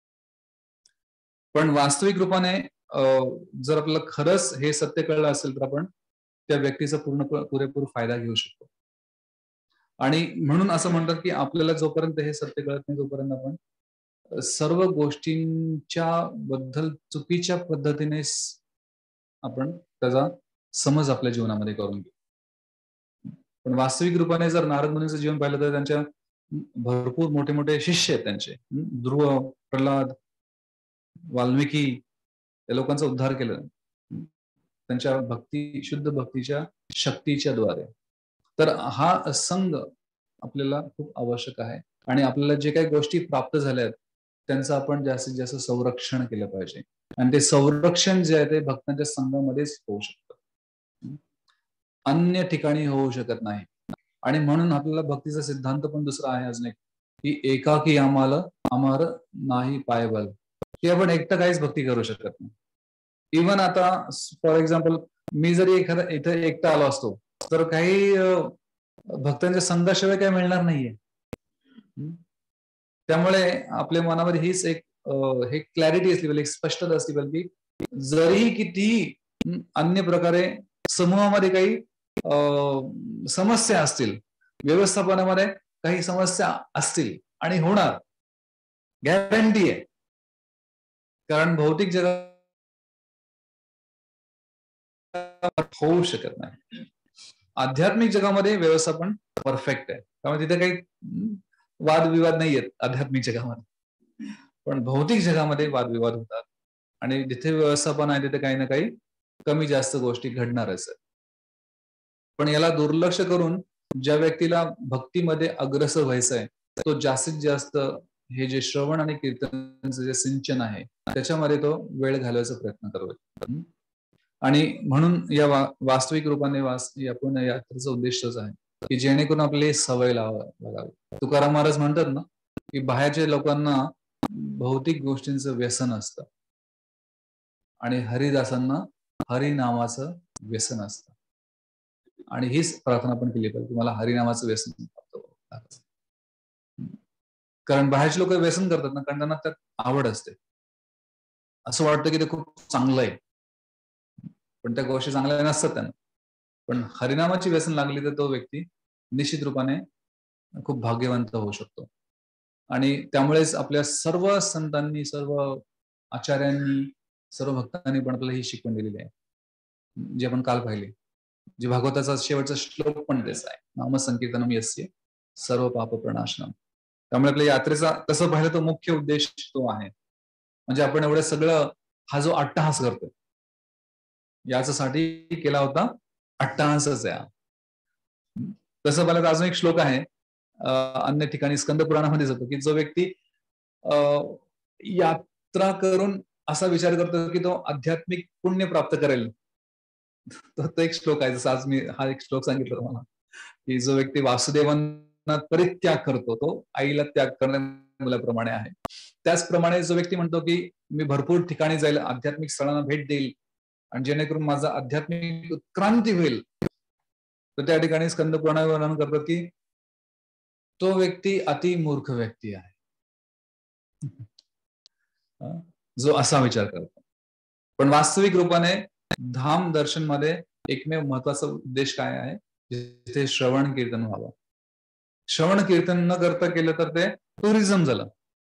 पण वास्तविक रूपाने जर आपल्याला खरंच हे सत्य कळलं असेल तर आपण त्या व्यक्तीचा पूर्ण पुरेपूर फायदा घेऊ शकतो. आणि म्हणून असं म्हणतात की आपल्याला जोपर्यंत हे सत्य कळत नाही तोपर्यंत आपण सर्व गोष्टींच्या बद्दल चुकीच्या पद्धतीने आपण त्याचा समज आपल्या जीवनामध्ये करून घेऊ. पण वास्तविक रूपाने जर नारद मुनींचं जीवन पाहिलं तर त्यांच्या भरपूर मोठे मोठे शिष्य आहेत त्यांचे. ध्रुव, प्रल्हाद, वाल्मिकी या लोकांचा उद्धार केला त्यांच्या भक्ती, शुद्ध भक्तीच्या शक्तीच्या द्वारे. तर हा संघ आपल्याला खूप आवश्यक आहे. आणि आपल्याला जे काही गोष्टी प्राप्त झाल्या आहेत त्यांचं आपण जास्तीत जास्त संरक्षण केलं पाहिजे. आणि ते संरक्षण जे आहे ते भक्तांच्या संघामध्येच होऊ शकतं, अन्य ठिकाणी होऊ शकत नाही. आणि म्हणून आपल्याला भक्तीचा सिद्धांत पण दुसरा आहे अजून एक, की एकाकी आम्हाला अमर नाही पायबल, की आपण एकटं काहीच भक्ती करू शकत नाही. इव्हन आता फॉर एक्झाम्पल मी जरी एखादा इथे एकटा आलो असतो तर काही भक्तांच्या संघाशिवाय काही मिळणार नाहीये. त्यामुळे आपल्या मनामध्ये हीच एक हे क्लॅरिटी असली पाहिजे, एक स्पष्टता असली पाहिजे की जरी किती अन्य प्रकारे समूहामध्ये काही समस्या असतील, व्यवस्थापनामध्ये काही समस्या असतील आणि होणार, गॅरंटी आहे. कारण भौतिक जगात होऊ शकत नाही. आध्यात्मिक जगामध्ये व्यवस्थापन परफेक्ट आहे, त्यामुळे तिथे काही वादविवाद नाही आहेत आध्यात्मिक जगामध्ये. पण भौतिक जगामध्ये वादविवाद होतात आणि जिथे व्यवस्थापन आहे तिथे काही ना काही कमी जास्त गोष्टी घडणारच आहेत. पण याला दुर्लक्ष करून ज्या व्यक्तीला भक्तीमध्ये अग्रसर व्हायचं आहे तो जास्तीत जास्त हे जे श्रवण आणि कीर्तनाचं जे सिंचन आहे त्याच्यामध्ये तो वेळ घालवायचा प्रयत्न करतो. आणि म्हणून या वास्तविक रूपाने पूर्ण यात्रेचा उद्देशच आहे की जेणेकरून आपली सवय लावावी. तुकाराम महाराज म्हणतात ना की बाहेरच्या लोकांना भौतिक गोष्टींचं व्यसन असतं आणि हरिदासांना हरिनामाचं व्यसन असतं. आणि हीच प्रार्थना आपण केली पाहिजे की मला हरिनामाचं व्यसन प्राप्त व्हावं. कारण बाहेरचे लोक व्यसन करतात ना कारण त्यांना त्यात आवड असते, असं वाटतं की ते खूप चांगलं आहे, पण त्या गोष्टी चांगल्या नसतात त्यांना. पण हरिनामाची व्यसन लागली तर तो व्यक्ती निश्चित रूपाने खूप भाग्यवंत होऊ शकतो. आणि त्यामुळेच आपल्या सर्व संतांनी, सर्व आचार्यांनी, सर्व भक्तांनी पण आपल्याला ही शिकवण दिलेली आहे, जे आपण काल पाहिले. जे भागवताचा शेवटचा श्लोक पण तेच आहे, नाम संकीर्तनम यस्य सर्व पाप प्रणाशनम. त्यामुळे आपल्या यात्रेचा तसं पाहिलं तर मुख्य उद्देश तो आहे. म्हणजे आपण एवढं सगळं हा जो अट्टहास करतोय याच्यासाठी केला होता अट्टहासच आहे. तसं पाहिलं तर अजून एक श्लोक आहे अन्य ठिकाणी स्कंद पुराणामध्ये जातो की जो व्यक्ती यात्रा करून असा विचार करतो की तो आध्यात्मिक पुण्य प्राप्त करेल, तर तो एक श्लोक आहे. जसं आज मी हा एक श्लोक सांगितलं तुम्हाला की जो व्यक्ती वासुदेवांना परित्याग करतो तो आईला त्याग करण्या मुलाप्रमाणे आहे. त्याचप्रमाणे जो व्यक्ती म्हणतो की मी भरपूर ठिकाणी जाईल, आध्यात्मिक स्थळांना भेट देईल आणि जेणेकरून माझा आध्यात्मिक उत्क्रांती होईल, तर त्या ठिकाणी स्कंद पुराणात वर्णन करतात की तो व्यक्ती अति मूर्ख व्यक्ती आहे जो असा विचार करतो. पण वास्तविक रूपाने धाम दर्शन मध्ये एकमेव महत्वाचा उद्देश काय आहे, जिथे श्रवण कीर्तन व्हावं. श्रवण कीर्तन न करता केलं तर ते टुरिझम झालं.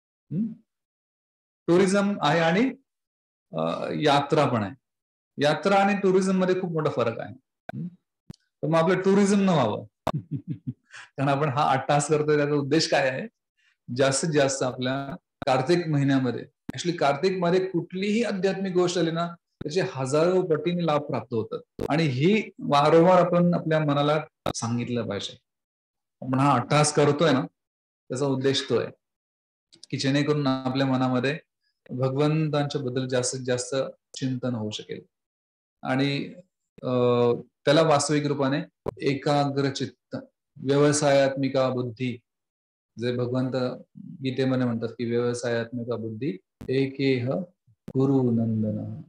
टुरिझम आहे आणि यात्रा पण आहे. यात्रा आणि टुरिझम मध्ये खूप मोठा फरक आहे. तर मग आपलं टुरिझम न व्हावं कारण आपण हा अट्टहास करतोय त्याचा उद्देश काय आहे, जास्तीत जास्त आपल्या कार्तिक महिन्यामध्ये ऍक्च्युली कार्तिक मध्ये कुठलीही आध्यात्मिक गोष्ट आली ना त्याचे हजारो पटीने लाभ प्राप्त होतात आणि ही वारंवार आपण आपल्या मनाला सांगितलं पाहिजे. आपण हा अट्टहास करतोय ना त्याचा उद्देश तो आहे की जेणेकरून आपल्या मनामध्ये भगवंतांच्या बद्दल जास्तीत जास्त चिंतन होऊ शकेल आणि त्याला वास्तविक रूपाने एकाग्र चित्त, व्यवसायात्मिका बुद्धी, जे भगवंत गीतेमध्ये म्हणतात की व्यवसायात्मिका बुद्धी एकेह गुरु नंदन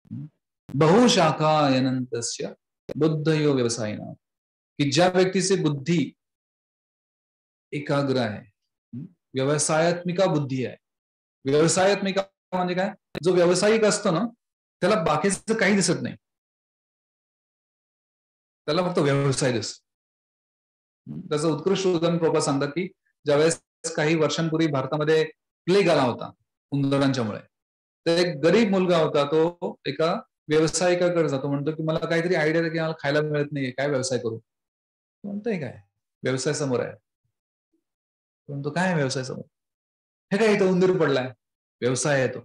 बहुशाखायनंतस्य बुद्धयो व्यवसायिना, की ज्या व्यक्तीची बुद्धी एकाग्र आहे, व्यवसायात्मिका बुद्धी आहे. व्यवसायात्मिका म्हणजे काय, जो व्यावसायिक असतो ना त्याला बाकीचं काही दिसत नाही, त्याला फक्त व्यवसाय दिसतो. त्याचं उत्कृष्ट उदाहरण प्रभुपाद सांगतात की ज्यावेळेस काही वर्षांपूर्वी भारतामध्ये प्लेग आला होता उंदरांच्यामुळे, तर एक गरीब मुलगा होता तो एका व्यावसायिकाकडे जातो, म्हणतो की मला काहीतरी आयडिया आहे की मला खायला मिळत नाहीये, काय व्यवसाय करू. म्हणतोय काय व्यवसाय समोर आहे, म्हणतो काय व्यवसाय समोर, हे काय इथं उंदीर पडलाय, व्यवसाय आहे तो.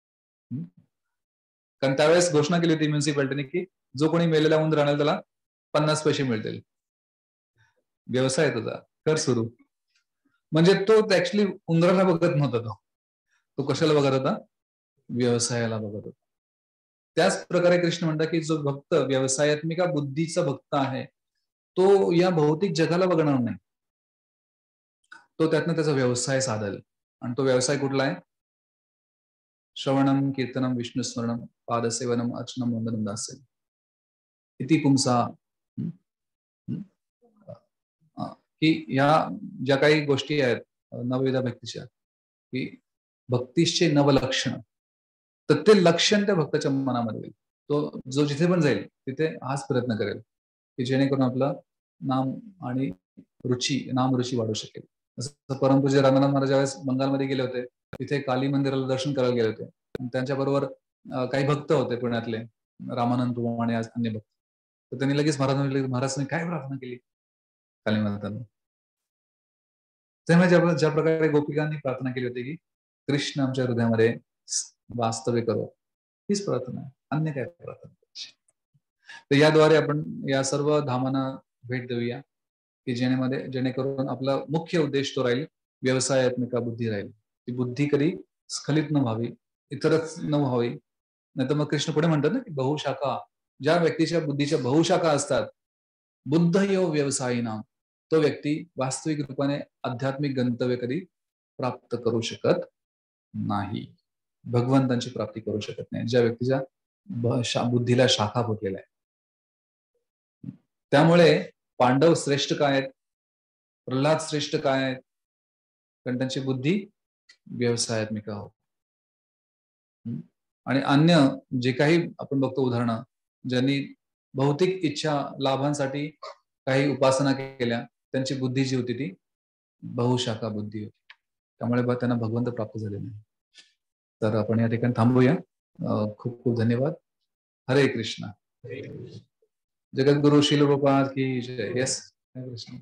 कारण त्यावेळेस घोषणा केली होती म्युन्सिपालिटीने की जो कोणी मेलेला उंदीर आणेल त्याला पन्नास पैसे मिळतील. व्यवसाय तुझा कर सुरू. म्हणजे तो ऍक्च्युली उंदराला बघत नव्हता, तो तो कशाला बघत होता? व्यवसायाला बघत होता. त्याच प्रकारे कृष्ण म्हणतात की जो भक्त व्यवसायात्मिका बुद्धीचा भक्त आहे तो या भौतिक जगाला बघणार नाही. तो त्यातनं त्याचा व्यवसाय साधेल. आणि तो व्यवसाय कुठला आहे? श्रवणम कीर्तनम विष्णुस्मरणम पादसेवनम अर्चनम वंदनम दास्य इति पुंसा. की या ज्या काही गोष्टी आहेत नवविध भक्तीच्या की भक्तीचे नवलक्षण, तर ते लक्षण त्या भक्ताच्या मनामध्ये येईल. तो जो जिथे पण जाईल तिथे हाच प्रयत्न करेल की जेणेकरून आपलं नाम आणि रुची नाम रुची वाढू शकेल. जसं परमपूज्य रामनाथ महाराज ज्यावेळेस बंगालमध्ये गेले होते तिथे काली मंदिराला दर्शन करायला गेले होते. त्यांच्याबरोबर काही भक्त होते पुण्यातले, रामानंद आणि अन्य भक्त. तर त्यांनी लगेच महाराजांनी महाराजांनी काय प्रार्थना केली काली मातांना? त्यामुळे ज्या ज्या प्रकारे गोपिकांनी प्रार्थना केली होती की कृष्ण आमच्या हृदयामध्ये वास्तव्य करो, हीच प्रार्थना आहे, अन्य काय प्रार्थना. तर याद्वारे आपण या सर्व धामांना भेट देऊया की जेणेमध्ये जेणेकरून आपला मुख्य उद्देश तो राहील व्यवसायात्मिका बुद्धी राहील. ती बुद्धी कधी स्खलित न व्हावी, इतरच न व्हावी. नाही तर मग कृष्ण पुढे म्हणतात ना की बहुशाखा, ज्या व्यक्तीच्या बुद्धीच्या बहुशाखा असतात, बुद्ध यो व्यवसायीनाम, तो व्यक्ती वास्तविक रूपाने आध्यात्मिक गंतव्य कधी प्राप्त करू शकत नाही, भगवंतांची प्राप्ती करू शकत नाही, ज्या व्यक्तीच्या बुद्धीला शाखा फुटलेल्या आहे. त्यामुळे पांडव श्रेष्ठ काय आहेत, प्रल्हाद श्रेष्ठ काय आहेत, कारण त्यांची बुद्धी व्यवसायात्मिका हो. आणि अन्य जे काही आपण बघतो उदाहरणं, ज्यांनी भौतिक इच्छा लाभांसाठी काही उपासना केल्या, त्यांची बुद्धी जी होती ती बहुशाखा बुद्धी होती. त्यामुळे त्यांना भगवंत प्राप्त झाले नाही. तर आपण या ठिकाणी थांबूया. खूप खूप धन्यवाद. हरे कृष्ण. जगद्गुरु श्रील प्रभुपाद की जय. यस कृष्ण.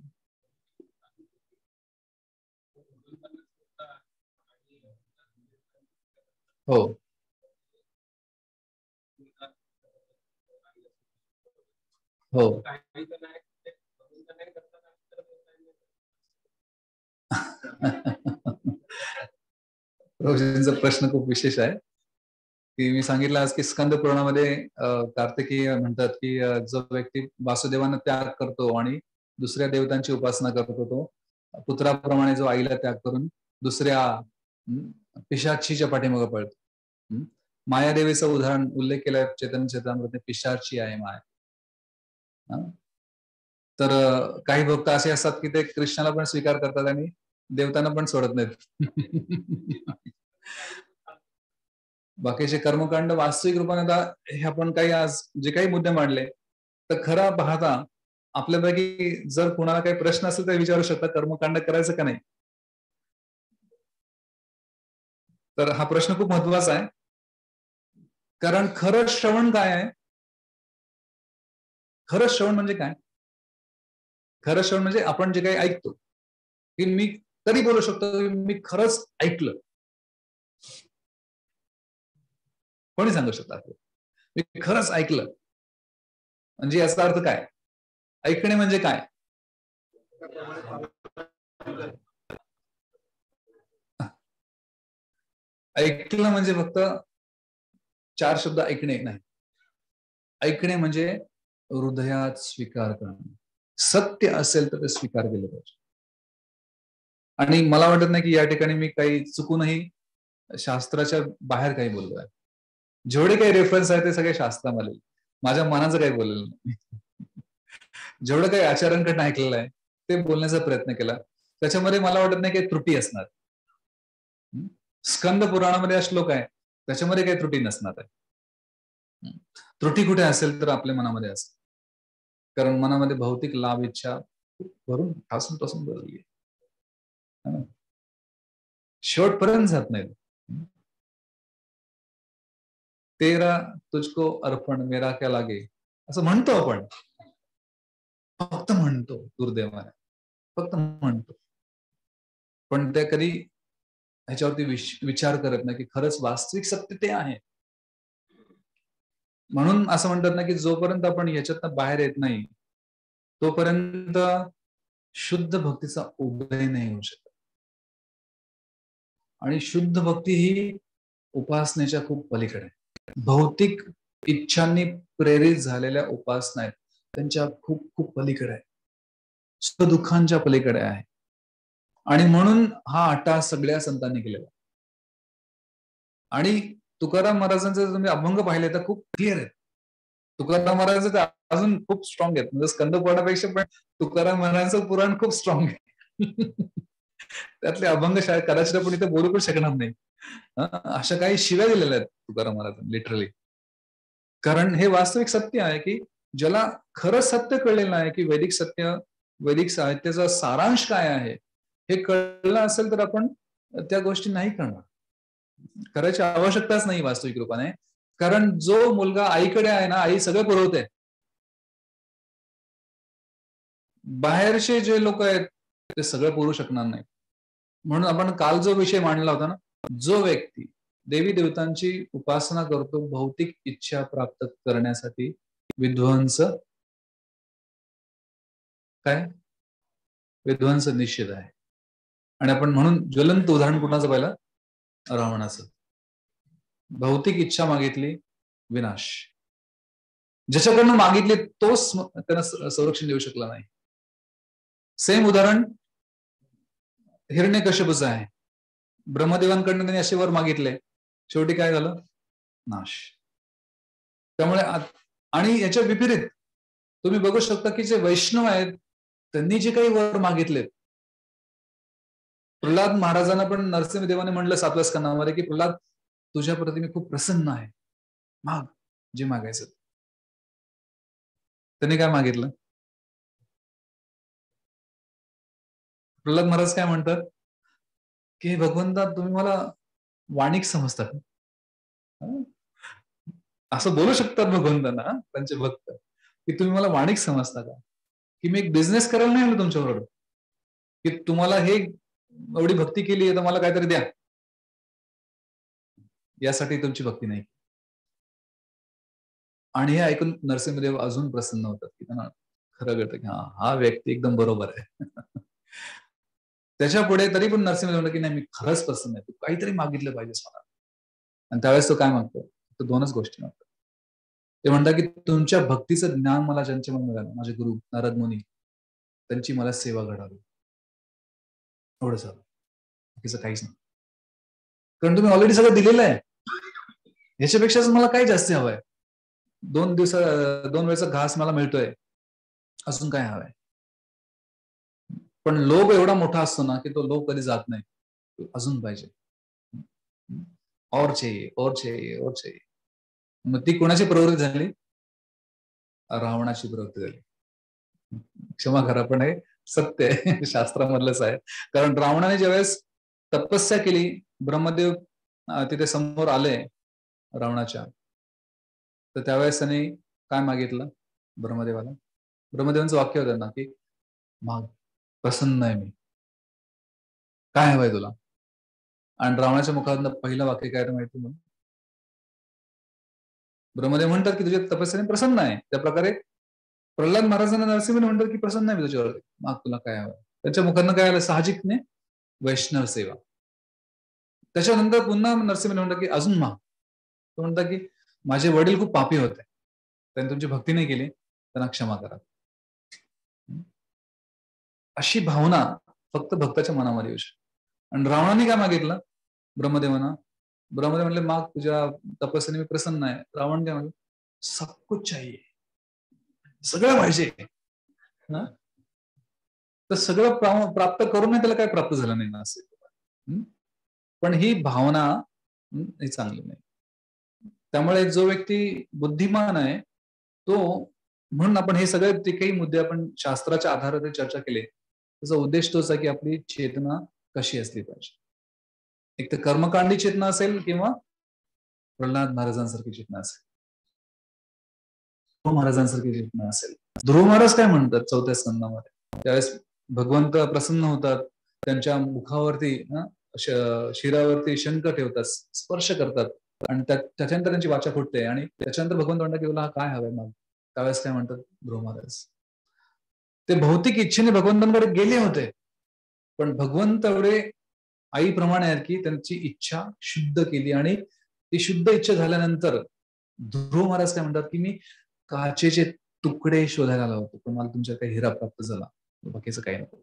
हो हो रोजींचा प्रश्न खूप विशेष आहे की मी सांगितलं आज की स्कंद पुराणामध्ये कार्तिकेय म्हणतात की जो व्यक्ती वासुदेवांना त्याग करतो आणि दुसऱ्या देवतांची उपासना करतो, तो पुत्राप्रमाणे जो आईला त्याग करून दुसऱ्या पिशाचीच्या पाठीमागे पळतो. मायादेवीचं उदाहरण उल्लेख केलाय चैतन्य चरितामृतात, पिशाची आहे माया. तर काही भक्त असे असतात की ते कृष्णाला पण स्वीकार करतात आणि देवतांना पण सोडत नाहीत. बाकीचे कर्मकांड वास्तविक रूपाने आता हे आपण काही आज जे काही मुद्दे मांडले तर खरं पाहता आपल्यापैकी जर कोणाला काही प्रश्न असेल तर विचारू शकता, कर्मकांड करायचं का नाही. तर हा प्रश्न खूप महत्वाचा आहे, कारण खरं श्रवण काय आहे? खरं श्रवण म्हणजे काय? खरं श्रवण म्हणजे आपण जे काही ऐकतो की मी कधी बोलू शकतो मी खरंच ऐकलं, कोणी सांगू शकतात मी खरंच ऐकलं म्हणजे याचा अर्थ काय? ऐकणे म्हणजे काय? ऐकलं म्हणजे फक्त चार शब्द ऐकणे नाही. ऐकणे म्हणजे हृदयात स्वीकार करणं. सत्य असेल तर ते स्वीकार केलं पाहिजे. आणि मला वाटत नाही की या ठिकाणी मी काही चुकूनही शास्त्राच्या बाहेर काही बोललो आहे. जेवढे काही रेफरन्स आहे ते सगळे शास्त्रामध्ये, माझ्या मनाचं काही बोललेलं नाही. जेवढं काही आचार्यांकडनं ऐकलेलं आहे ते बोलण्याचा प्रयत्न केला, त्याच्यामध्ये मला वाटत नाही काही त्रुटी असणार. स्कंद पुराणामध्ये श्लोक आहे त्याच्यामध्ये काही त्रुटी नसणार आहे. त्रुटी कुठे असेल तर आपल्या मनामध्ये असेल, कारण मनामध्ये भौतिक लाभ इच्छा भरून ठासून पासून भरली आहे, शेवटपर्यंत जात नाही. तेरा तुझको अर्पण मेरा क्या लागे असं म्हणतो आपण, फक्त म्हणतो दुर्दैवाने, फक्त म्हणतो, पण ते कधी ह्याच्यावरती विचार करत नाही की खरंच वास्तविक सत्य ते आहे. म्हणून असं म्हणतात ना की जोपर्यंत आपण ह्याच्यातनं बाहेर येत नाही तोपर्यंत शुद्ध भक्तीचा उदय नाही होऊ शकत. आणि शुद्ध भक्ती ही उपासनेच्या खूप पलीकडे आहे. भौतिक इच्छांनी प्रेरित झालेल्या उपासना आहेत त्यांच्या खूप खूप पलीकडे आहे, सुख दुःखांच्या पलीकडे आहे. आणि म्हणून हा अट्टाहास सगळ्या संतांनी केलेला. आणि तुकाराम महाराजांचे तुम्ही अभंग पाहिले तर खूप क्लिअर आहेत. तुकाराम महाराजांचे अजून खूप स्ट्रॉंग आहेत, म्हणजे स्कंद पुराणापेक्षा पण तुकाराम महाराजांचं पुराण खूप स्ट्रॉंग आहे. त्यातले अभंग शाळेत कदाचित आपण इथे बोलू पण शकणार नाही. अशा काही शिव्या दिलेल्या आहेत तुकाराम महाराजांनी लिटरली. कारण हे वास्तविक सत्य आहे की ज्याला खरं सत्य कळलेलं आहे की वैदिक सत्य, वैदिक साहित्याचा सारांश काय आहे हे कळलं असेल तर आपण त्या गोष्टी नाही करणार, करायची आवश्यकताच नाही वास्तविक रूपाने. कारण जो मुलगा आईकडे आहे ना, आई सगळं पुरवते. बाहेरचे जे लोक आहेत ते सगळं पुरवू शकणार नाही. म्हणून आपण काल जो विषय मांडला होता ना, जो व्यक्ती देवी देवतांची उपासना करतो भौतिक इच्छा प्राप्त करण्यासाठी, विध्वंस काय विध्वंस निश्चित आहे. आणि आपण म्हणून ज्वलंत उदाहरण कुणाचं पाहिलं, रावणाचं. भौतिक इच्छा मागितली, विनाश. ज्याच्याकडनं मागितले तोच त्यांना संरक्षण देऊ शकला नाही. सेम उदाहरण हिरण्यकश्यपूचं आहे. ब्रह्मदेवांकडनं त्यांनी असे वर मागितले, शेवटी काय झालं, नाश. त्यामुळे आणि याच्या विपरीत तुम्ही बघू शकता की जे वैष्णव आहेत त्यांनी जे काही वर मागितले, प्रल्हाद महाराजांना पण नरसिंहदेवाने म्हणलं सातव्या स्कंदामध्ये की प्रल्हाद तुझ्या प्रती मी खूप प्रसन्न आहे, माग जे मागायचं. त्यांनी काय मागितलं, प्रल्हाद महाराज काय म्हणतात की भगवंता तुम्ही मला वाणिक समजता का? असं बोलू शकतात भगवंतांना त्यांचे भक्त की तुम्ही मला वाणिक समजता का, की मी एक बिझनेस करायला नाही आलो तुमच्याबरोबर की तुम्हाला हे एवढी भक्ती केली आहे तर मला काहीतरी द्या, यासाठी तुमची भक्ती नाही. आणि हे ऐकून नरसिंहदेव अजून प्रसन्न होतात की त्यांना खरं कळतं की हा हा व्यक्ती एकदम बरोबर आहे. त्याच्या पुढे तरी पण नरसिंहदेव म्हणतात की नाही मी खरंच प्रसन्न आहे, तू काहीतरी मागितलं पाहिजेस मला. आणि त्यावेळेस तो काय मागतो, तो दोनच गोष्टी मागतो. ते म्हणतात की तुमच्या भक्तीचं ज्ञान मला ज्यांच्यामुळे मिळालं, माझे गुरु नारद मुनी, त्यांची मला सेवा घडावी, एवढं झालं, बाकीचं काहीच नाही. कारण तुम्ही ऑलरेडी सगळं दिलेलं आहे, ह्याच्यापेक्षा मला काही जास्त हवंय. दोन दिवसा दोन वेळेचा घास मला मिळतोय, अजून काय हवंय. पण लोभ एवढा मोठा असतो ना की तो लोभ कधी जात नाही, अजून पाहिजे, और चाहिए और चाहिए और चाहिए. मग ती कोणाची प्रवृत्ती झाली, रावणाची प्रवृत्ती झाली. क्षमा करा पण हे सत्य आहे, शास्त्रामधलंच आहे. कारण रावणाने ज्यावेळेस तपस्या केली, ब्रह्मदेव तिथे समोर आले रावणाच्या, तर त्यावेळेस त्यांनी काय मागितलं ब्रह्मदेवाला, ब्रह्मदेवांचं वाक्य होतं ना की माग, प्रसन्न आहे मी, काय हवंय तुला. आणि रावणाच्या मुखातनं पहिलं वाक्य काय माहिती म्हणून, ब्रह्मदेव म्हणतात की तुझ्या तपस्याने प्रसन्न आहे. त्या प्रकारे प्रल्हाद महाराजांना नरसिंह म्हणतात की प्रसन्न आहे मी तुझ्यावर, माग तुला काय हवं. त्यांच्या मुखातनं काय आलं, साहजिकने वैष्णव सेवा. त्याच्यानंतर पुन्हा नरसिंह म्हणतात की अजून माग. तो म्हणतात की माझे वडील खूप पापी होते, त्यांनी तुमची भक्ती नाही केली, त्यांना क्षमा करा. अशी भावना फक्त भक्ताच्या मनामध्ये येऊ शकते. आणि रावणाने काय मागितलं ब्रह्मदेवांना, ब्रह्मदेव म्हणले माग तुझ्या तपस्याने मी प्रसन्न आहे. रावण काय म्हणलं, सब कुछ चाहिए, सगळं पाहिजे. तर सगळं प्राप्त करून त्याला काय प्राप्त झालं नाही असं. पण ही भावना ही चांगली नाही. त्यामुळे जो व्यक्ती बुद्धिमान आहे तो, म्हणून आपण हे सगळे जे काही मुद्दे आपण शास्त्राच्या आधारावर चर्चा केली, त्याचा उद्देश तोच आहे की आपली चेतना कशी असली पाहिजे. एक तर कर्मकांडी चेतना असेल किंवा प्रल्हाद महाराजांसारखी चेतना असेल, ध्रुव महाराजांसारखी चेतना असेल. ध्रुव महाराज काय म्हणतात चौथ्या स्कंदामध्ये, त्यावेळेस भगवंत प्रसन्न होतात, त्यांच्या मुखावरती शिरावरती शंख ठेवतात, स्पर्श करतात आणि त्याच्यानंतर त्यांची वाचा फुटते. आणि त्याच्यानंतर भगवंत म्हणतात की तुला काय हवंय मग. त्यावेळेस काय म्हणतात ध्रुव महाराज, ते भौतिक इच्छेने भगवंतांकडे गेले होते, पण भगवंत एवढे आईप्रमाणे आहेत की त्यांची इच्छा शुद्ध केली आणि ती शुद्ध इच्छा झाल्यानंतर ध्रुव महाराज काय म्हणतात की मी काचेचे तुकडे शोधायला लावतो पण मला तुमच्या काही हिरा प्राप्त झाला, बाकीचं काही नको.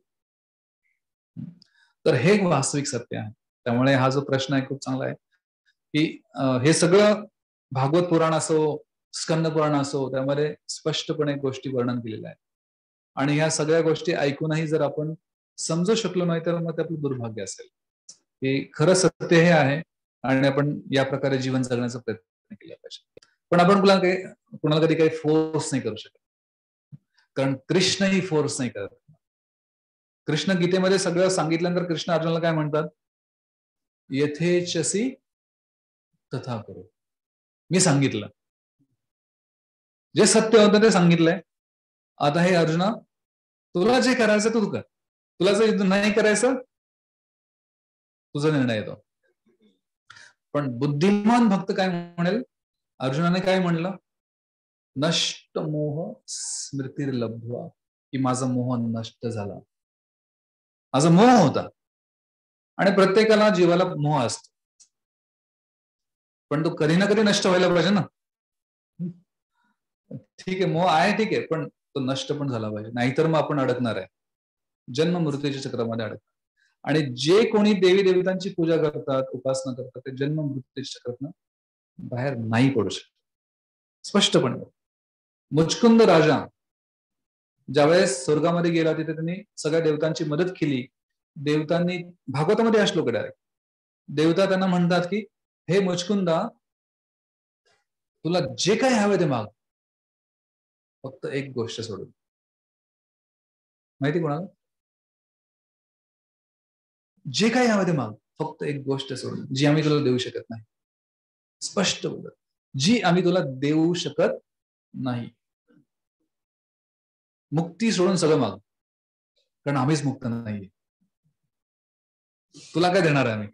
तर हे वास्तविक सत्य आहे. त्यामुळे हा जो प्रश्न आहे खूप चांगला आहे की हे सगळं भागवत पुराण असो, स्कंद पुराण असो, त्यामध्ये स्पष्टपणे गोष्टी वर्णन केलेल्या आहेत. आणि ह्या सगळ्या गोष्टी ऐकूनही जर आपण समजू शकलो नाही तर मग ते आपलं दुर्भाग्य असेल. हे खरं सत्य हे आहे आणि आपण या प्रकारे जीवन जगण्याचा प्रयत्न केला पाहिजे. पण आपण कुणाला काही कुणाला कधी काही फोर्स नाही करू शकत, कारण कृष्णही फोर्स नाही करत. कृष्ण गीतेमध्ये सगळं सांगितल्यानंतर कृष्ण अर्जुनाला काय म्हणतात, यथेच्छसी तथा करो. मी सांगितलं, जे सत्य होतं ते सांगितलंय. आता हे अर्जुना, तुला जे करायचं तू कर, तुला जर युद्ध नाही करायचं तुझा निर्णय येतो. पण बुद्धिमान भक्त काय म्हणेल, अर्जुनाने काय म्हणलं, नष्ट मोह स्मृतिर्लब्ध्वा, की माझा मोह नष्ट झाला. माझा मोह होता आणि प्रत्येकाला जीवाला मोह असतो, पण तो कधी ना कधी नष्ट व्हायला पाहिजे ना. ठीक आहे, मोह आहे, ठीक आहे, पण तो नष्ट पण झाला पाहिजे, नाहीतर मग आपण अडकणार आहे, जन्म मृत्यूच्या चक्रामध्ये अडकणार. आणि जे कोणी देवी देवतांची पूजा करतात, उपासना करतात, ते जन्म मृत्यूच्या चक्रातनं बाहेर नाही पडू शकत. स्पष्टपणे मुचकुंद राजा ज्यावेळेस स्वर्गामध्ये गेला तिथे त्यांनी सगळ्या देवतांची मदत केली. देवतांनी, भागवतामध्ये हा श्लोक आहे, देवता त्यांना म्हणतात की हे मुचकुंदा, तुला जे काही हवं ते माग, फक्त एक गोष्ट सोडून. माहिती कोणाला? जे काही हवं ते माग, फक्त एक गोष्ट सोडून, जी आम्ही तुला देऊ शकत नाही. स्पष्ट बोलत, जी आम्ही तुला देऊ शकत नाही. मुक्ती सोडून सगळं माग, कारण आम्हीच मुक्त नाहीये. तुला काय देणार आहे आम्ही?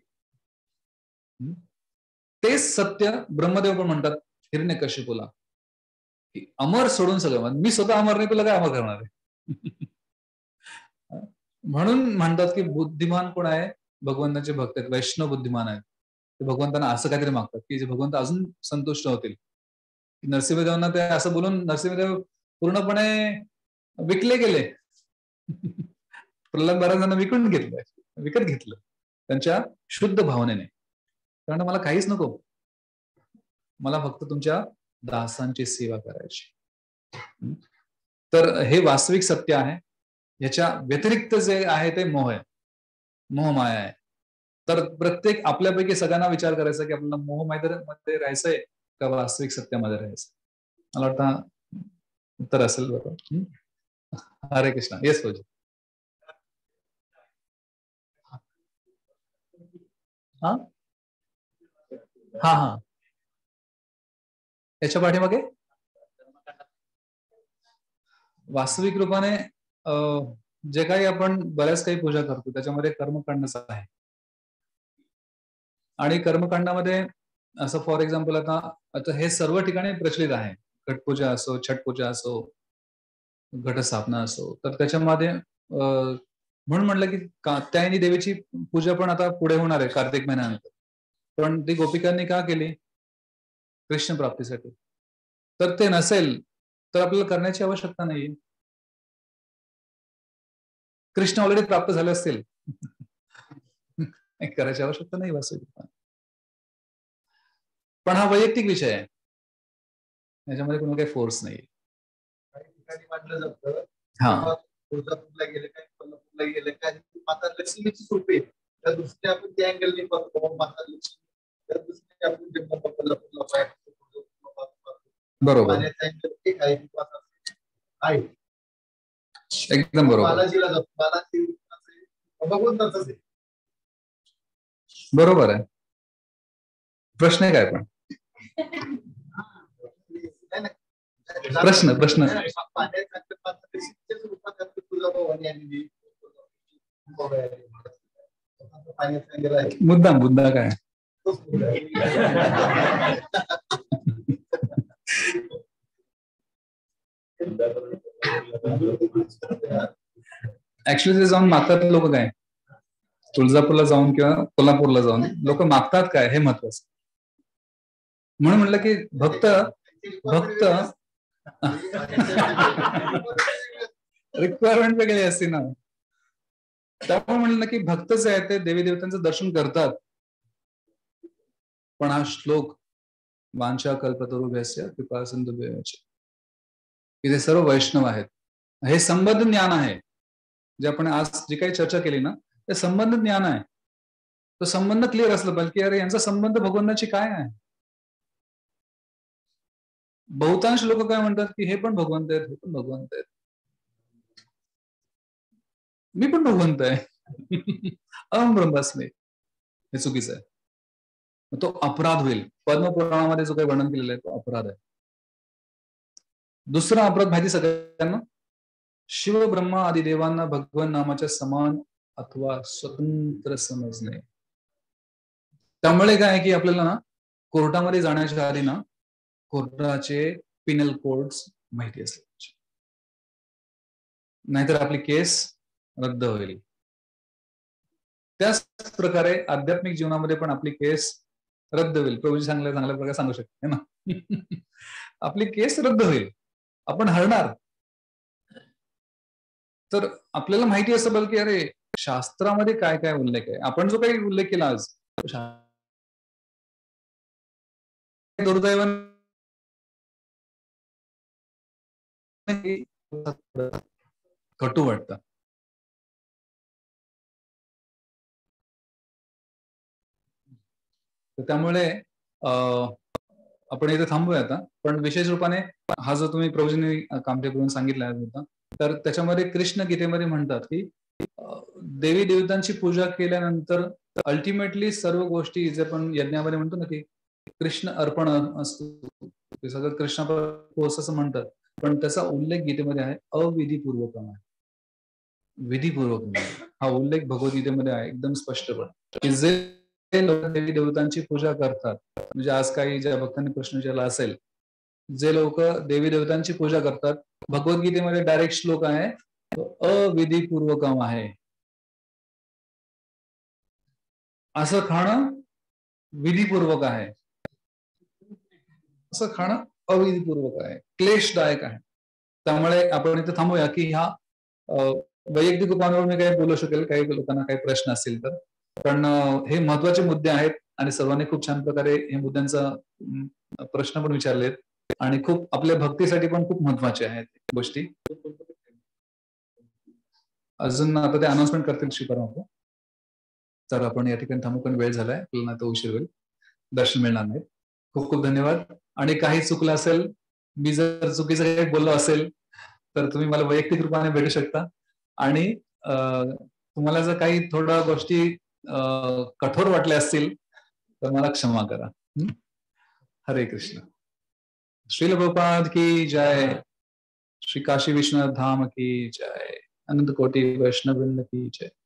तेच सत्य ब्रह्मदेव पण म्हणतात हिरण्यकश्यपूला, की अमर सोडून सगळं. मी स्वतः अमर नाही, तुला काय अमर करणार आहे? म्हणून म्हणतात की बुद्धिमान कोण आहे, भगवंताचे भक्त आहेत, वैष्णव बुद्धिमान आहेत. ते भगवंतांना असं काहीतरी मागतात की जे भगवंत अजून संतुष्ट होतील. नरसिंहदेवांना ते असं बोलून नरसिंहदेव पूर्णपणे विकले गेले. प्रल्हाद महाराजांना विकून घेतलं, विकत घेतलं त्यांच्या शुद्ध भावनेने. कारण मला काहीच नको, मला फक्त तुमच्या दासांची सेवा करायची. तर हे वास्तविक सत्य आहे. याच्या व्यतिरिक्त जे आहे ते मोह आहे, मोहमाया आहे. तर प्रत्येक आपल्यापैकी सगळ्यांना विचार करायचा की आपल्याला मोहमायेमध्ये राहायचंय का वास्तविक सत्यामध्ये राहायचं. मला वाटतं उत्तर असेल बरोबर. हरे कृष्णा. येस रोजी. हा हा हा याच्या पाठीमागे वास्तविक रूपाने जे काही आपण बऱ्याच काही पूजा करतो त्याच्यामध्ये कर्मकांडच आहे. आणि कर्मकांडामध्ये असं फॉर एक्झाम्पल आता आता हे सर्व ठिकाणी प्रचलित आहे. घटपूजा असो, छटपूजा असो, घटस्थापना असो, तर त्याच्यामध्ये म्हणून म्हटलं की कात्यायनी देवीची पूजा पण आता पुढे होणार आहे कार्तिक महिन्यानंतर. पण ती गोपिकांनी का केली? कृष्ण प्राप्तीसाठी. तर ते नसेल तर आपल्याला करण्याची आवश्यकता नाही. कृष्ण ऑलरेडी प्राप्त झाले असतील, करायची आवश्यकता नाही वास्तविक. पण हा वैयक्तिक विषय आहे, याच्यामध्ये कोणी काही फोर्स नाही. म्हटलं जातं हा तुळजापूरला गेले काय, कोल्हापूरला गेले काय, माता लक्ष्मीची सोपे त्या दुसऱ्या आपण त्या अँगलने बघतो. माता लक्ष्मी त्या दुसऱ्या आपण जेव्हा कोल्हापूरला पाहिजे बरोबर आहे, एकदम बरोबर. बालाजीला जातो, बालाजी भगवंताच आहे. बरोबर आहे. प्रश्न आहे काय? पण प्रश्न प्रश्न मुद्दा मुद्दा काय? ऍक्च्युली ते जाऊन मागतात लोक काय तुळजापूरला जाऊन किंवा कोल्हापूरला जाऊन लोक मागतात काय हे महत्वाचं. म्हणून म्हणलं की भक्त भक्त रिक्वायरमेंट वेगळी असते ना. त्यामुळे म्हणलं की भक्त जे आहेत ते देवी देवतांचं दर्शन करतात. पण हा श्लोक वांछा कल्पतरुभ्यस्य कृपा सिंधुभ्यश्च, इथे सर्व वैष्णव आहेत. हे संबंध ज्ञान आहे जे आपण आज जी काही चर्चा केली ना, ते संबंध ज्ञान आहे. तो संबंध क्लिअर असलं पाहिजे की अरे यांचा संबंध भगवंताची काय आहे. बहुतांश लोक काय म्हणतात की हे पण भगवंत आहेत, हे पण भगवंत आहेत, मी पण भगवंत आहे, अहम ब्रह्मास्मी. हे चुकीचं आहे. तो अपराध होईल. पद्मपुराणामध्ये जो काही वर्णन केलेलं आहे तो अपराध आहे. दुसरा अपराध माहिती सगळ्यांना, शिव ब्रह्मा आदी देवांना भगवान नामाच्या समान अथवा स्वतंत्र समजणे. त्यामुळे काय की आपल्याला ना कोर्टामध्ये जाण्याच्या आधी ना कोर्टाचे पिनल कोड्स माहिती असले पाहिजे, नाहीतर आपली केस रद्द होईल. त्याच प्रकारे आध्यात्मिक जीवनामध्ये पण आपली केस रद्द होईल. प्रभूजी चांगल्या चांगल्या प्रकारे सांगू शकते ना. आपली केस रद्द होईल, आपण हरणार. तर आपल्याला माहिती असं बल की अरे शास्त्रामध्ये काय काय उल्लेख आहे. आपण जो काही उल्लेख केला आज दुर्दैवाने कटू वाटतं. त्यामुळे अं आपण इथे थांबूया आता. पण विशेष रूपाने हा जो तुम्ही प्रभूजींनी कामटे करून सांगितला होता, तर त्याच्यामध्ये कृष्ण गीतेमध्ये म्हणतात की देवी देवतांची पूजा केल्यानंतर अल्टिमेटली सर्व गोष्टी जे आपण यज्ञामध्ये म्हणतो ना की कृष्ण अर्पण असतो, ते सगळं कृष्णापर्यंत असं म्हणतात. पण त्याचा उल्लेख गीतेमध्ये आहे अविधीपूर्वक आहे. विधीपूर्वक हा उल्लेख भगवद्गीतेमध्ये आहे एकदम स्पष्टपणे की जे लोक देवी देवतांची पूजा करतात, म्हणजे आज काही ज्या भक्तांनी प्रश्न विचारला असेल, जे लोक देवी देवतांची पूजा करतात, भगवद्गीतेमध्ये डायरेक्ट श्लोक आहे अविधीपूर्वकम आहे. असं खाणं विधीपूर्वक आहे, असं खाणं अविधीपूर्वक आहे, क्लेशदायक आहे. त्यामुळे आपण इथे थांबूया की ह्या वैयक्तिक उपायांवर मी काही बोलू शकेल, काही लोकांना काही प्रश्न असतील तर. पण हे महत्वाचे मुद्दे आहेत आणि सर्वांनी खूप छान प्रकारे हे मुद्द्यांचा प्रश्न पण विचारलेत आणि खूप आपल्या भक्तीसाठी पण खूप महत्वाचे आहेत गोष्टी. अजून आता ते अनाउन्समेंट करतील श्रीपरमात्मा. तर आपण या ठिकाणी थांबू, पण वेळ झालाय, आपल्याला तो उशीर होईल, दर्शन मिळणार नाही. खूप खूप धन्यवाद. आणि काही चुकलं असेल, मी जर चुकीचं काही बोललो असेल तर तुम्ही मला वैयक्तिक रूपाने भेटू शकता. आणि तुम्हाला जर काही थोड्या गोष्टी कठोर वाटल्या असतील तर मला क्षमा करा. हरे कृष्ण. श्रील प्रभुपाद की जय. श्री काशी विश्वनाथ धाम की जय. अनंत कोटि वैष्णववृंद की जय.